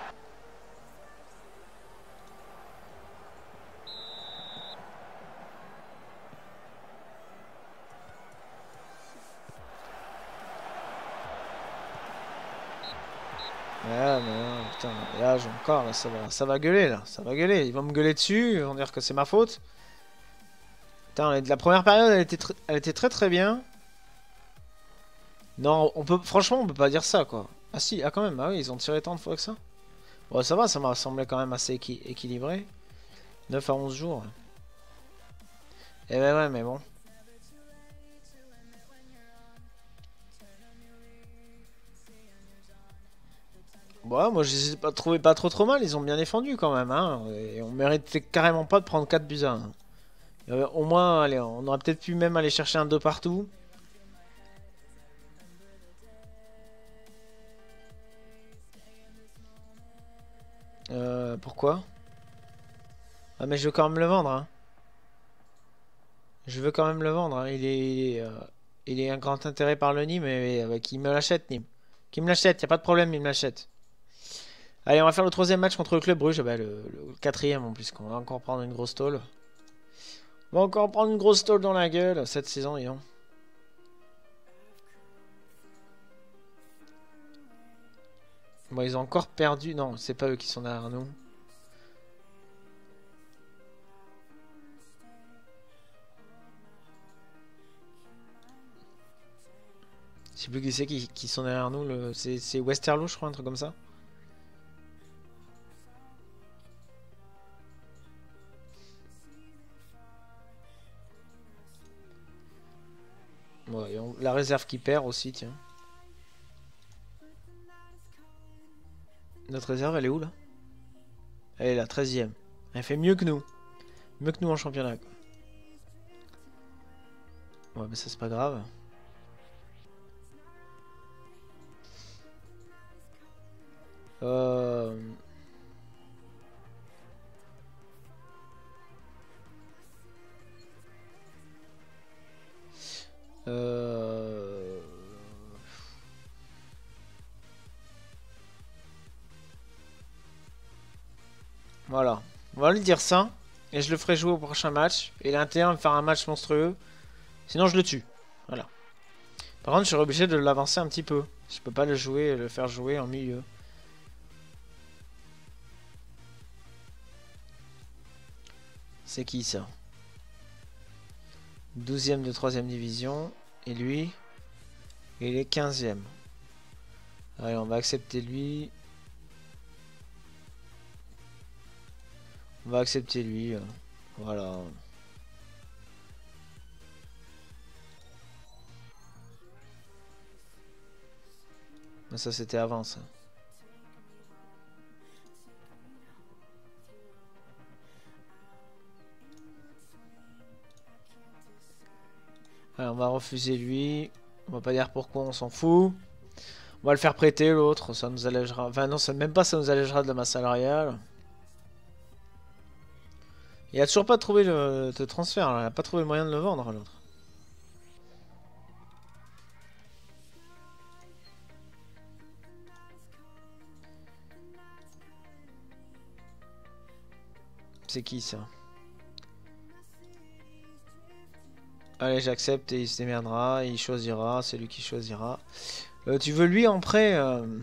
Ouais, mais non, putain, là, encore, là, ça va gueuler, là. Ça va gueuler. Ils vont me gueuler dessus, ils vont dire que c'est ma faute. Putain, la première période, elle était très très bien. Non, franchement, on peut pas dire ça, quoi. Ah si, ah quand même, ah oui, ils ont tiré tant de fois que ça. Bon, ça va, ça m'a semblé quand même assez équilibré. 9 à 11 jours. Eh ben ouais, mais bon. Bon, moi je les ai pas trouvé pas trop mal, ils ont bien défendu quand même, hein. Et on méritait carrément pas de prendre 4 buts à 1. Au moins, allez, on aurait peut-être pu même aller chercher un 2 partout. Pourquoi? Ah mais je veux quand même le vendre, hein. Je veux quand même le vendre, hein. Il est un grand intérêt par le Nîmes, mais qu'il me l'achète, Nîmes. Qu'il me l'achète, y a pas de problème, il me l'achète. Allez, on va faire le troisième match contre le Club Bruges. Bah, le quatrième en plus, qu'on va encore prendre une grosse tôle. On va encore prendre une grosse tôle dans la gueule cette saison, disons. Bon, ils ont encore perdu. Non, c'est pas eux qui sont derrière nous. Je sais plus qui c'est qui sont derrière nous. C'est Westerlo, je crois, un truc comme ça. Bon, il la réserve qui perd aussi, tiens. Notre réserve, elle est où là? Elle est là, 13e. Elle fait mieux que nous. Mieux que nous en championnat, quoi. Ouais, mais ça, c'est pas grave. Euh... Voilà. On va lui dire ça. Et je le ferai jouer au prochain match. Et il a intérêt à me faire un match monstrueux. Sinon, je le tue. Voilà. Par contre, je serai obligé de l'avancer un petit peu. Je peux pas le jouer, le faire jouer en milieu. C'est qui ça? 12e de 3e division. Et lui, il est 15e. Allez, on va accepter lui. On va accepter lui. Voilà. Mais ça, c'était avant, ça. Alors, on va refuser lui. On va pas dire pourquoi, on s'en fout. On va le faire prêter, l'autre. Ça nous allégera... Enfin, non, ça, même pas ça nous allégera de la masse salariale. Il a toujours pas trouvé le transfert. Là. Il a pas trouvé le moyen de le vendre, l'autre. C'est qui, ça? Allez, j'accepte et il se démerdera. Il choisira. C'est lui qui choisira. Tu veux lui en prêt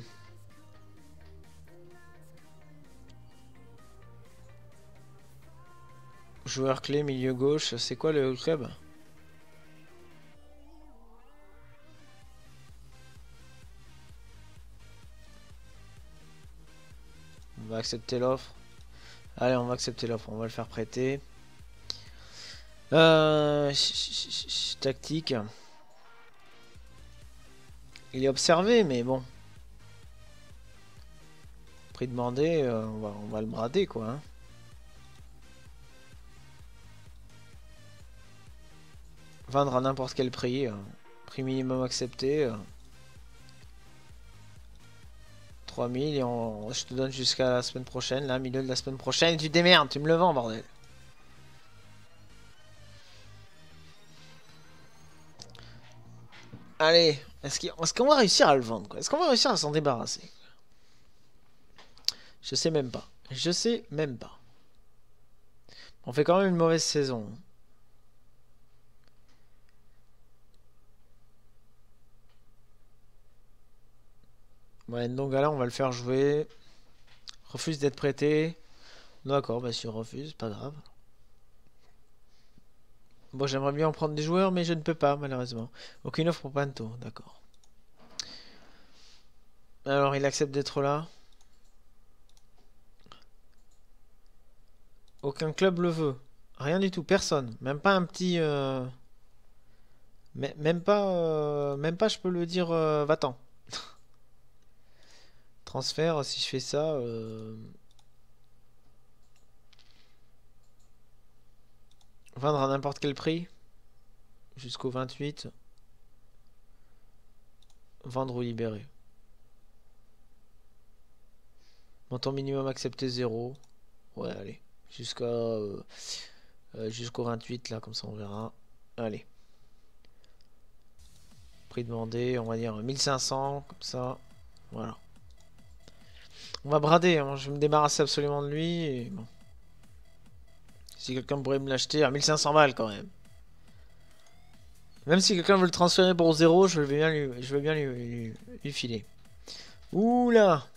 Joueur clé, milieu gauche. C'est quoi le club? On va accepter l'offre. Allez, on va accepter l'offre. On va le faire prêter. Tactique. Il est observé, mais bon. Prix demandé, on va le brader, quoi. Hein. Vendre à n'importe quel prix. Prix minimum accepté. 3000 et je te donne jusqu'à la semaine prochaine, là, milieu de la semaine prochaine. Et tu te démerdes, tu me le vends, bordel. Allez, est-ce qu'on va réussir à le vendre, quoi? Est-ce qu'on va réussir à s'en débarrasser? Je sais même pas. Je sais même pas. On fait quand même une mauvaise saison. Ouais, donc là, on va le faire jouer. Refuse d'être prêté. D'accord, bah si on refuse, pas grave. Bon, j'aimerais bien en prendre des joueurs, mais je ne peux pas, malheureusement. Aucune offre pour Panto, d'accord. Alors, il accepte d'être là. Aucun club le veut. Rien du tout, personne. Même pas un petit... Même pas, je peux le dire, va-t'en. Transfert, si je fais ça... Vendre à n'importe quel prix. Jusqu'au 28. Vendre ou libérer. Montant minimum accepté 0. Ouais, allez. Jusqu'au 28, là, comme ça on verra. Allez. Prix demandé, on va dire 1500, comme ça. Voilà. On va brader, hein. Je vais me débarrasser absolument de lui. Et bon. Si quelqu'un pourrait me l'acheter à 1500 balles quand même. Même si quelqu'un veut le transférer pour 0, je veux bien lui filer. Oula.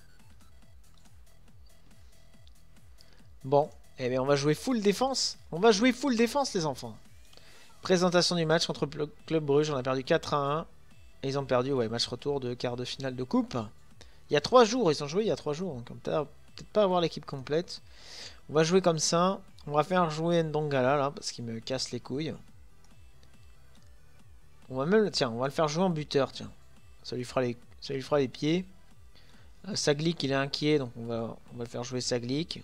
Bon, eh bien on va jouer full défense. On va jouer full défense les enfants. Présentation du match contre le Club Bruges. On a perdu 4-1. Et ils ont perdu, ouais, match retour de quart de finale de coupe. Il y a 3 jours, ils ont joué il y a 3 jours. Donc peut-être pas avoir l'équipe complète. On va jouer comme ça. On va faire jouer Ndongala là, parce qu'il me casse les couilles. On va même... Tiens, on va le faire jouer en buteur, tiens. Ça lui fera les pieds. Saglik, il est inquiet, donc on va le faire jouer Saglik.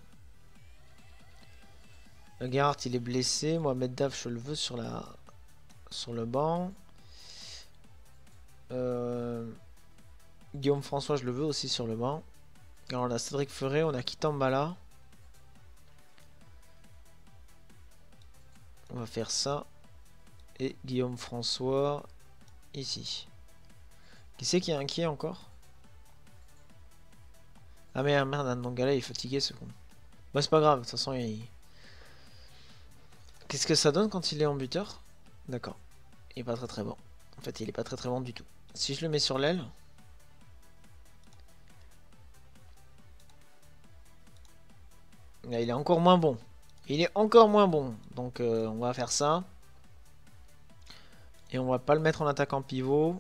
Gerhardt, il est blessé. Mohamed Daf, je le veux sur le banc. Guillaume François, je le veux aussi sur le banc. Alors on a Cédric Ferré, on a Kitambala. On va faire ça. Et Guillaume François ici. Qui c'est qui est inquiet encore? Ah merde, Ndongala il est fatigué ce con. Bah c'est pas grave, de toute façon il... Qu'est-ce que ça donne quand il est en buteur? D'accord. Il est pas très bon. En fait il est pas très bon du tout. Si je le mets sur l'aile... Là, il est encore moins bon. Il est encore moins bon. Donc on va faire ça. Et on va pas le mettre en attaquant pivot.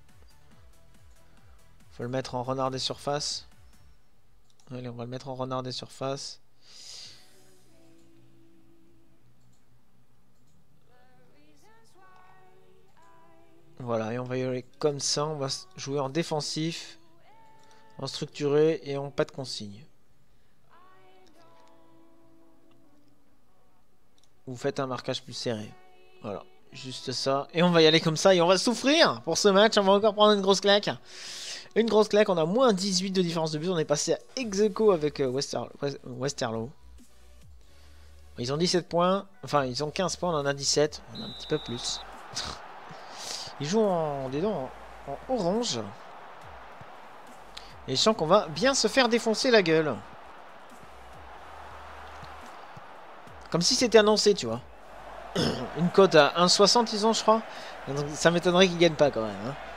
Faut le mettre en renard des surfaces. Allez, on va le mettre en renard des surfaces. Voilà, et on va y aller comme ça. On va jouer en défensif, en structuré et en pas de consigne. Vous faites un marquage plus serré. Voilà, juste ça. Et on va y aller comme ça et on va souffrir pour ce match. On va encore prendre une grosse claque. Une grosse claque, on a moins 18 de différence de but. On est passé à ex-aequo avec Westerlo. Ils ont 17 points. Enfin, ils ont 15 points, on en a 17. On a un petit peu plus. Ils jouent en orange. Et je sens qu'on va bien se faire défoncer la gueule. Comme si c'était annoncé, tu vois. Une cote à 1,60 ils ont, je crois. Donc, ça m'étonnerait qu'ils gagnent pas quand même. Hein.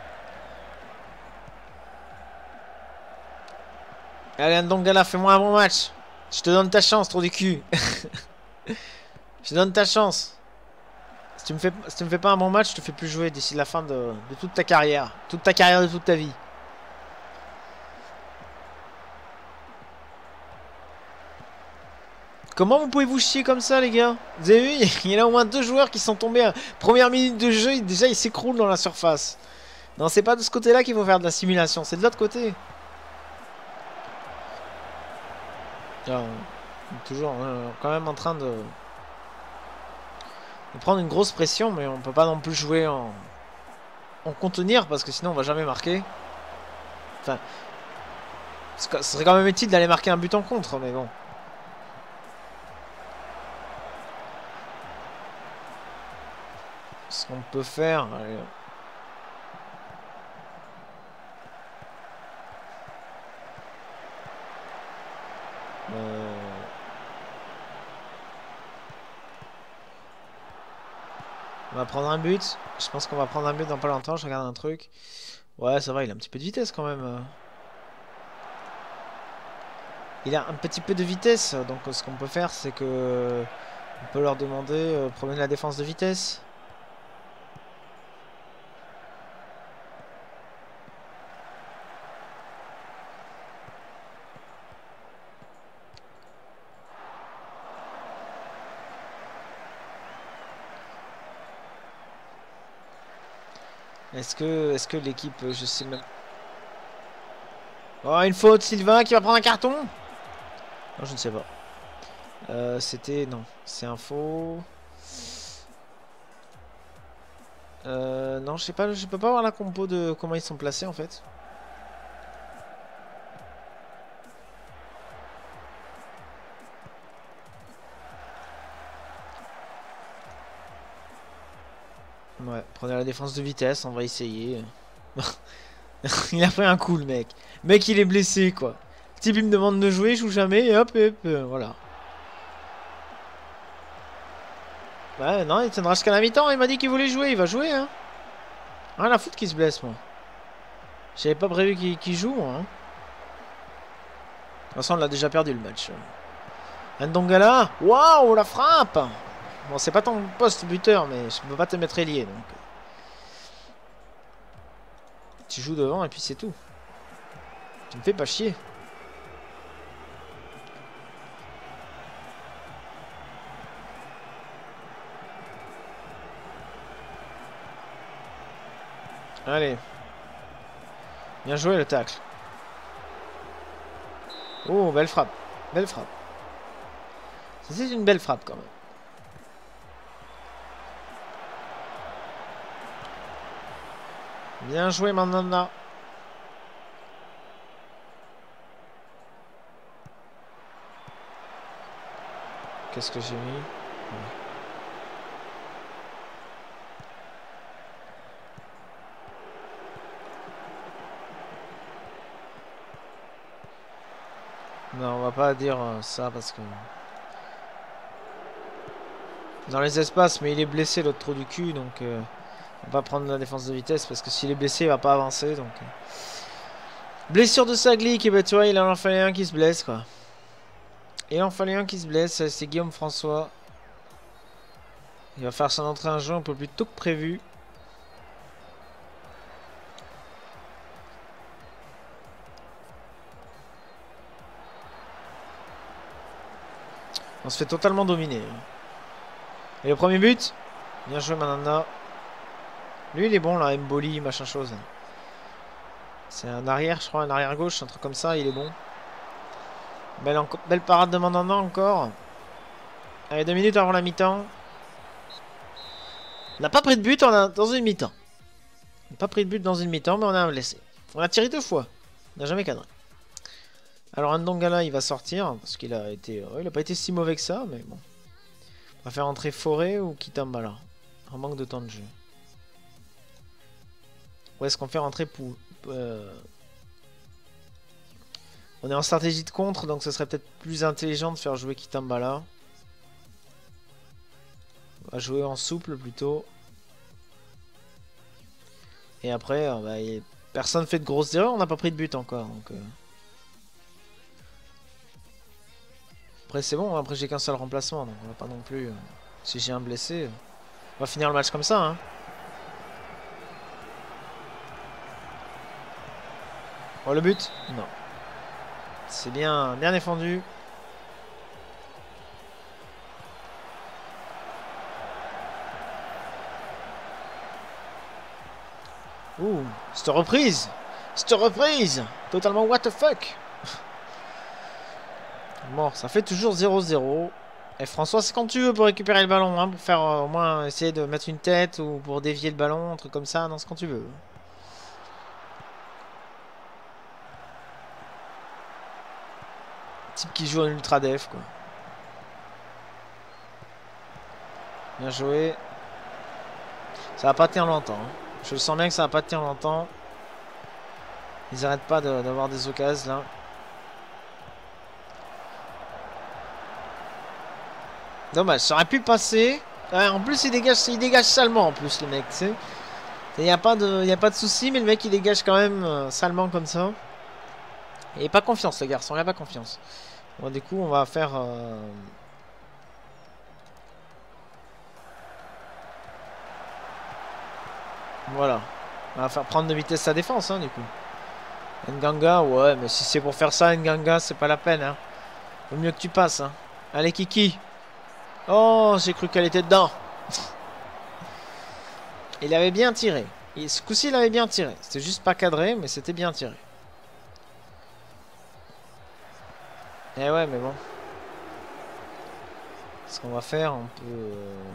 Allez, Ndongala, fais-moi un bon match. Je te donne ta chance, trou du cul. Je te donne ta chance. Si tu me fais pas un bon match, je te fais plus jouer d'ici la fin de toute ta carrière. Toute ta carrière de toute ta vie. Comment vous pouvez vous chier comme ça, les gars? Vous avez vu, il y a au moins 2 joueurs qui sont tombés à première minute de jeu. Déjà, ils s'écroulent dans la surface. Non, c'est pas de ce côté-là qu'il faut faire de la simulation. C'est de l'autre côté. Là, on est toujours quand même en train de prendre une grosse pression, mais on peut pas non plus jouer en contenir parce que sinon on va jamais marquer. Enfin, ce serait quand même utile d'aller marquer un but en contre, mais bon. Ce qu'on peut faire... Allez. On va prendre un but. Je pense qu'on va prendre un but dans pas longtemps. Je regarde un truc. Ouais, ça va, il a un petit peu de vitesse quand même. Il a un petit peu de vitesse. Donc ce qu'on peut faire, c'est que... On peut leur demander promener la défense de vitesse. Est-ce que l'équipe, je sais même... Oh, une faute, Sylvain qui va prendre un carton? Non, je ne sais pas. C'était... Non, c'est un faux. Non, je sais pas, je peux pas voir la compo de comment ils sont placés en fait. Ouais, prenez la défense de vitesse, on va essayer. Il a pris un coup le mec. Mec il est blessé quoi. Le type il me demande de jouer, je joue jamais et hop, voilà. Ouais non il tiendra jusqu'à la mi-temps, il m'a dit qu'il voulait jouer, il va jouer hein. Rien à foutre qu'il se blesse moi. J'avais pas prévu qu'il joue moi. Hein. De toute façon on l'a déjà perdu le match. Ndongala, waouh la frappe. Bon c'est pas ton poste buteur mais je peux pas te mettre ailier donc. Tu joues devant et puis c'est tout. Tu me fais pas chier. Allez. Bien joué le tacle. Oh, belle frappe. Belle frappe. C'est une belle frappe quand même. Bien joué Mandanda. Qu'est-ce que j'ai mis? Non, on va pas dire ça parce que... Dans les espaces, mais il est blessé l'autre trou du cul, donc on va pas prendre la défense de vitesse parce que s'il est blessé, il va pas avancer. Donc blessure de Saglik, et ben tu vois, il en fallait un qui se blesse quoi. Il en fallait un qui se blesse, c'est Guillaume François. Il va faire son entrée en jeu un peu plus tôt que prévu. On se fait totalement dominer. Et le premier but, bien joué Mananda. Lui il est bon là, Mboli, machin chose. C'est un arrière, je crois, un arrière gauche, un truc comme ça, il est bon. Belle parade de Mandanda encore. Allez, 2 minutes avant la mi-temps. On n'a pas pris de but dans une mi-temps. On n'a pas pris de but dans une mi-temps, mais on a un blessé. On a tiré 2 fois. On n'a jamais cadré. Alors Ndongala il va sortir parce qu'il a été, il a pas été si mauvais que ça, mais bon. On va faire entrer Forêt ou Kitambala. En manque de temps de jeu. Ou est-ce qu'on fait rentrer pour on est en stratégie de contre, donc ce serait peut-être plus intelligent de faire jouer Kitambala. On va jouer en souple plutôt. Et après, bah, personne fait de grosses erreurs, on n'a pas pris de but encore. Donc, après c'est bon, après j'ai qu'un seul remplacement, donc on va pas non plus... si j'ai un blessé, on va finir le match comme ça. Hein. Oh le but? Non. C'est bien défendu. Ouh, cette reprise! Cette reprise! Totalement what the fuck! Bon, ça fait toujours 0-0. Et François, c'est quand tu veux pour récupérer le ballon, hein, pour faire au moins essayer de mettre une tête ou pour dévier le ballon, un truc comme ça, non, c'est quand tu veux. Type qui joue en ultra def, quoi. Bien joué. Ça va pas tenir longtemps. Hein. Je le sens bien que ça va pas tenir longtemps. Ils arrêtent pas d'avoir des occasions là. Dommage, ça aurait pu passer. En plus, il dégage salement en plus le mec, tu sais. Il n'y a pas de souci, mais le mec il dégage quand même salement comme ça. Il n'a pas confiance, le garçon, il n'a pas confiance. Bon, du coup, on va faire. Voilà. On va faire prendre de vitesse sa défense, hein, du coup. Nganga, ouais, mais si c'est pour faire ça, Nganga, c'est pas la peine, hein. Vaut mieux que tu passes, hein. Allez, Kiki. Oh, j'ai cru qu'elle était dedans. Il avait bien tiré. Ce coup-ci, il avait bien tiré. C'était juste pas cadré, mais c'était bien tiré. Eh ouais, mais bon. Ce qu'on va faire, on peut...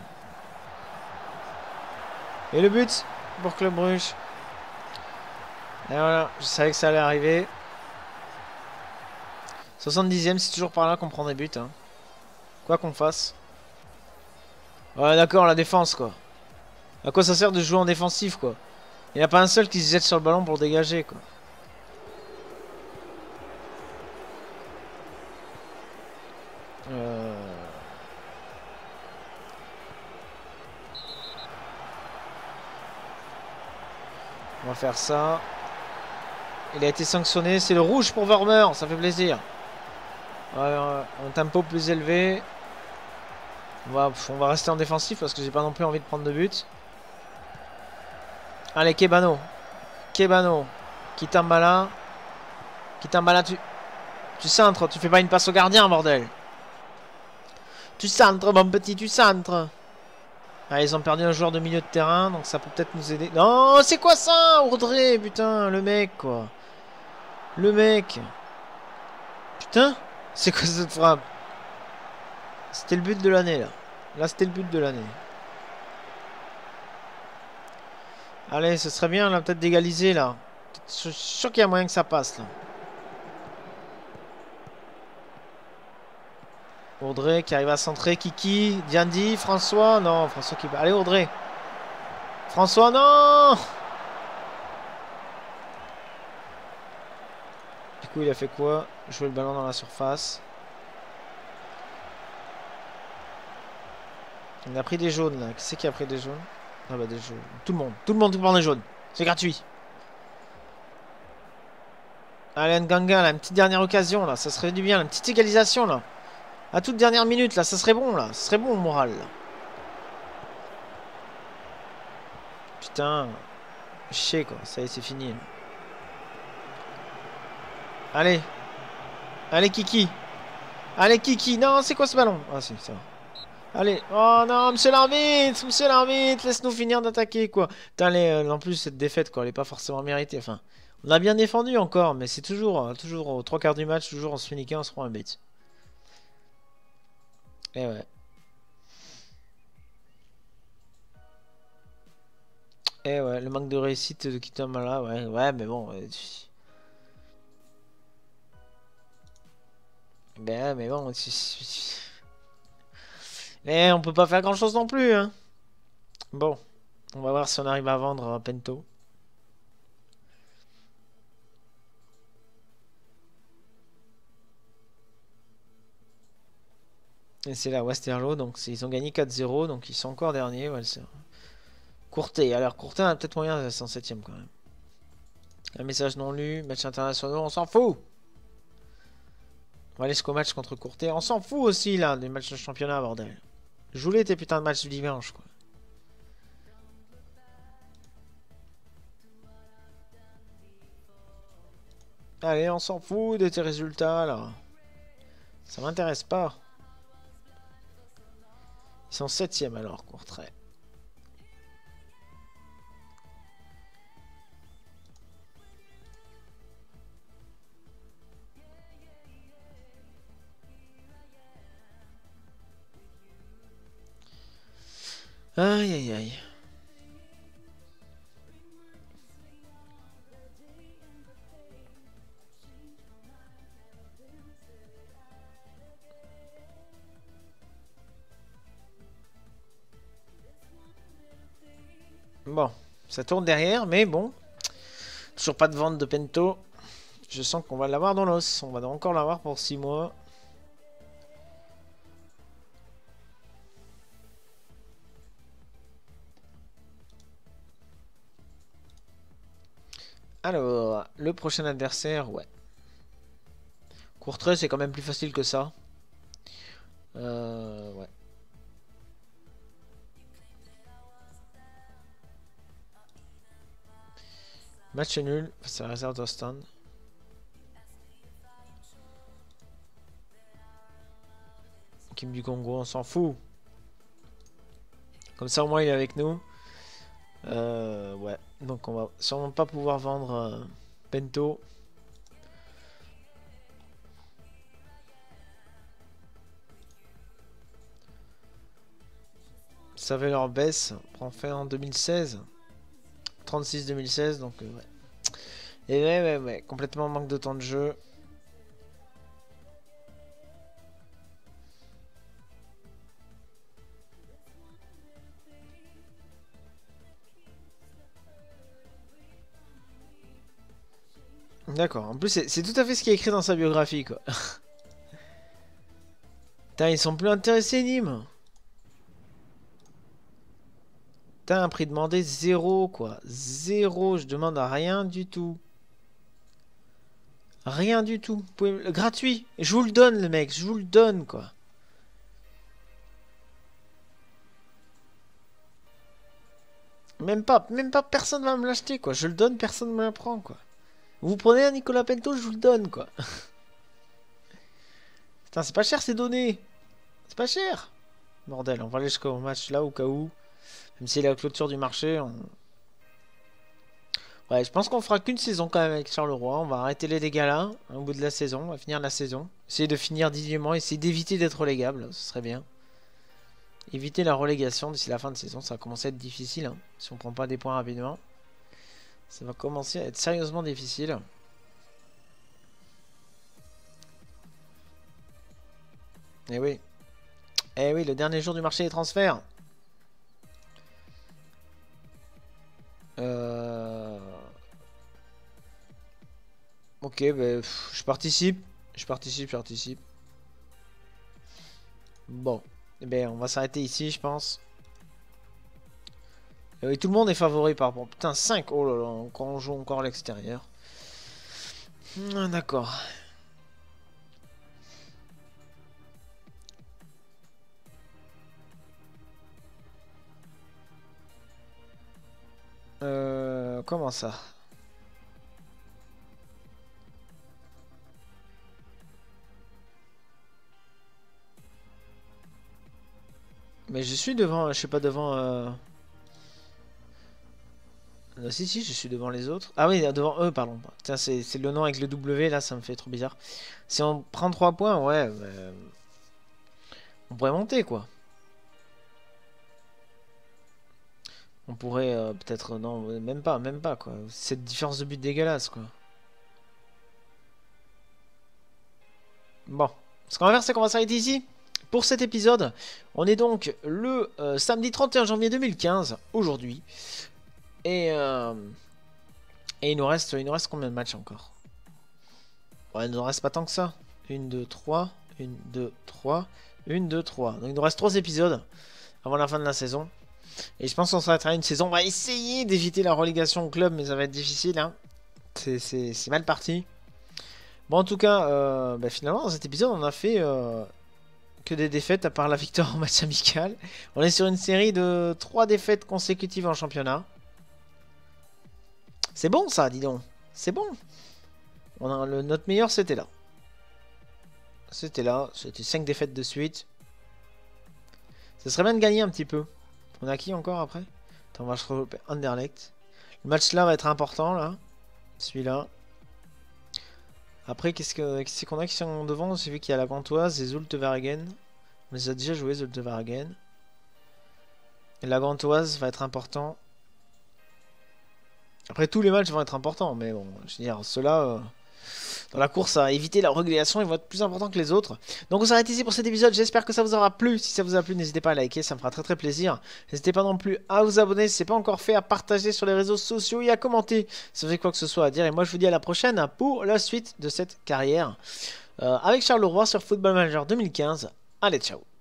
Et le but pour Club Brugge. Et voilà, je savais que ça allait arriver. 70e, c'est toujours par là qu'on prend des buts. Hein. Quoi qu'on fasse. Ouais, d'accord, la défense, quoi. À quoi ça sert de jouer en défensif, quoi? Il n'y a pas un seul qui se jette sur le ballon pour dégager, quoi. On va faire ça. Il a été sanctionné. C'est le rouge pour Vermeer. Ça fait plaisir. Un tempo plus élevé. On va rester en défensif parce que j'ai pas non plus envie de prendre de but. Allez, Kebano. Kebano. Kitambala. Kitambala, tu centres. Tu fais pas une passe au gardien, bordel. Tu centres, mon petit, tu centres. Ah, ils ont perdu un joueur de milieu de terrain, donc ça peut peut-être nous aider. Non, c'est quoi ça, Audrey, putain, le mec, quoi. Le mec. Putain, c'est quoi cette frappe? C'était le but de l'année, là. Là, c'était le but de l'année. Allez, ce serait bien, là, peut-être d'égaliser, là. Je suis sûr qu'il y a moyen que ça passe, là. Audrey qui arrive à centrer. Kiki, Diandi, François. Non, François qui... Allez, Audrey. François, non! Du coup, il a fait quoi? Jouer le ballon dans la surface. On a pris des jaunes, là. Qui c'est qui a pris des jaunes? Ah bah, des jaunes. Tout le monde. Tout le monde prend des jaunes. C'est gratuit. Allez, Nganga, là. Une petite dernière occasion, là. Ça serait du bien. Une petite égalisation, là. À toute dernière minute, là. Ça serait bon, là. Ça serait bon, le moral, là. Putain. Chier, quoi. Ça y est, c'est fini, là. Allez. Allez, Kiki. Allez, Kiki. Non, c'est quoi ce ballon? Ah, si, ça va. Allez. Oh non, monsieur l'arbitre. Monsieur l'arbitre. Laisse-nous finir d'attaquer, quoi. Putain, en plus, cette défaite, quoi. Elle est pas forcément méritée. Enfin, on a bien défendu encore, mais c'est toujours aux 3 quarts du match, toujours on se fait niquer, on se prend un bait. Eh ouais. Eh ouais, le manque de réussite de Kitamala, ouais, ouais, mais bon. Ben, mais bon. Eh, on peut pas faire grand chose non plus, hein. Bon, on va voir si on arrive à vendre Pento. Et c'est là, Westerlo, donc ils ont gagné 4-0, donc ils sont encore derniers. Ouais, Courtet, alors Courtet a peut-être moyen de 107ème quand même. Un message non lu, match international, on s'en fout. On va aller jusqu'au match contre Courtet. On s'en fout aussi là, des matchs de championnat, bordel. Jouez tes putains de matchs du dimanche, quoi. Allez, on s'en fout de tes résultats là. Ça m'intéresse pas. Ils sont 7ème alors, Courtrai. Aïe aïe aïe. Bon, ça tourne derrière, mais bon. Toujours pas de vente de Pento. Je sens qu'on va l'avoir dans l'os. On va encore l'avoir pour 6 mois. Alors, le prochain adversaire, ouais. Courtrai, c'est quand même plus facile que ça. Ouais. Match nul, c'est la réserve d'Ostend. Kim du Congo, on s'en fout. Comme ça, au moins, il est avec nous. Ouais. Donc, on va sûrement pas pouvoir vendre Pento. Sa valeur baisse. Prend fin en 2016. 36 2016, donc ouais. Et ouais. Complètement manque de temps de jeu. D'accord. En plus, c'est tout à fait ce qui est écrit dans sa biographie, quoi. Putain, ils sont plus intéressés, Nîmes. Putain, un prix demandé 0, quoi. 0, je demande à rien du tout. Rien du tout. Gratuit. Je vous le donne, le mec. Je vous le donne, quoi. Même pas personne va me l'acheter, quoi. Je le donne, personne ne me la prend, quoi. Vous prenez un Nicolas Pento, je vous le donne, quoi. Putain, c'est pas cher ces données. C'est pas cher. Bordel, on va aller jusqu'au match là, au cas où. Même si la clôture du marché, ouais, je pense qu'on fera qu'une saison quand même avec Charleroi. On va arrêter les dégâts là, au bout de la saison. On va finir la saison. Essayer de finir dignement, essayer d'éviter d'être relégable, ce serait bien. Éviter la relégation d'ici la fin de saison, ça va commencer à être difficile. Hein. Si on prend pas des points rapidement, ça va commencer à être sérieusement difficile. Eh oui. Eh oui, le dernier jour du marché des transferts. Ok, bah, je participe. Je participe. Bon. Eh ben, on va s'arrêter ici, je pense. Oui, tout le monde est favori par bon. Putain, 5. Oh là là, quand on joue encore à l'extérieur. D'accord. Comment ça? Mais je suis devant, je suis pas devant... si, si, je suis devant les autres. Ah oui, devant eux, pardon. Putain, c'est le nom avec le W, là, ça me fait trop bizarre. Si on prend 3 points, ouais, on pourrait monter, quoi. On pourrait peut-être... Non, même pas, quoi. Cette différence de but dégueulasse, quoi. Bon. Ce qu'on va faire, c'est qu'on va s'arrêter ici. Pour cet épisode, on est donc le samedi 31 janvier 2015, aujourd'hui. Et il nous reste combien de matchs encore? Ouais, il ne nous reste pas tant que ça. 1, 2, 3, 1, 2, 3, 1, 2, 3. Donc il nous reste 3 épisodes avant la fin de la saison. Et je pense qu'on s'arrêtera une saison. On va essayer d'éviter la relégation au club, mais ça va être difficile. Hein. C'est mal parti. Bon, en tout cas, bah, finalement, dans cet épisode, on a fait que des défaites à part la victoire en match amical. On est sur une série de 3 défaites consécutives en championnat. C'est bon ça, dis donc. C'est bon. Notre meilleur, c'était là. C'était 5 défaites de suite. Ça serait bien de gagner un petit peu. On a qui encore après? Attends, on va se regrouper Anderlecht. Le match là va être important là. Celui-là. Après, qu'est-ce qu'on a qui sont devant? J'ai vu qu'il y a la Gantoise et Zultewaregem. On les a déjà joués, Zultewaregem. Et la Gantoise va être important. Après, tous les matchs vont être importants, mais bon, je veux dire, ceux-là, dans la course à éviter la relégation, ils vont être plus importants que les autres. Donc on s'arrête ici pour cet épisode, j'espère que ça vous aura plu. Si ça vous a plu, n'hésitez pas à liker, ça me fera très très plaisir. N'hésitez pas non plus à vous abonner si ce n'est pas encore fait, à partager sur les réseaux sociaux et à commenter si vous avez quoi que ce soit à dire. Et moi je vous dis à la prochaine pour la suite de cette carrière avec Charleroi sur Football Manager 2015. Allez, ciao!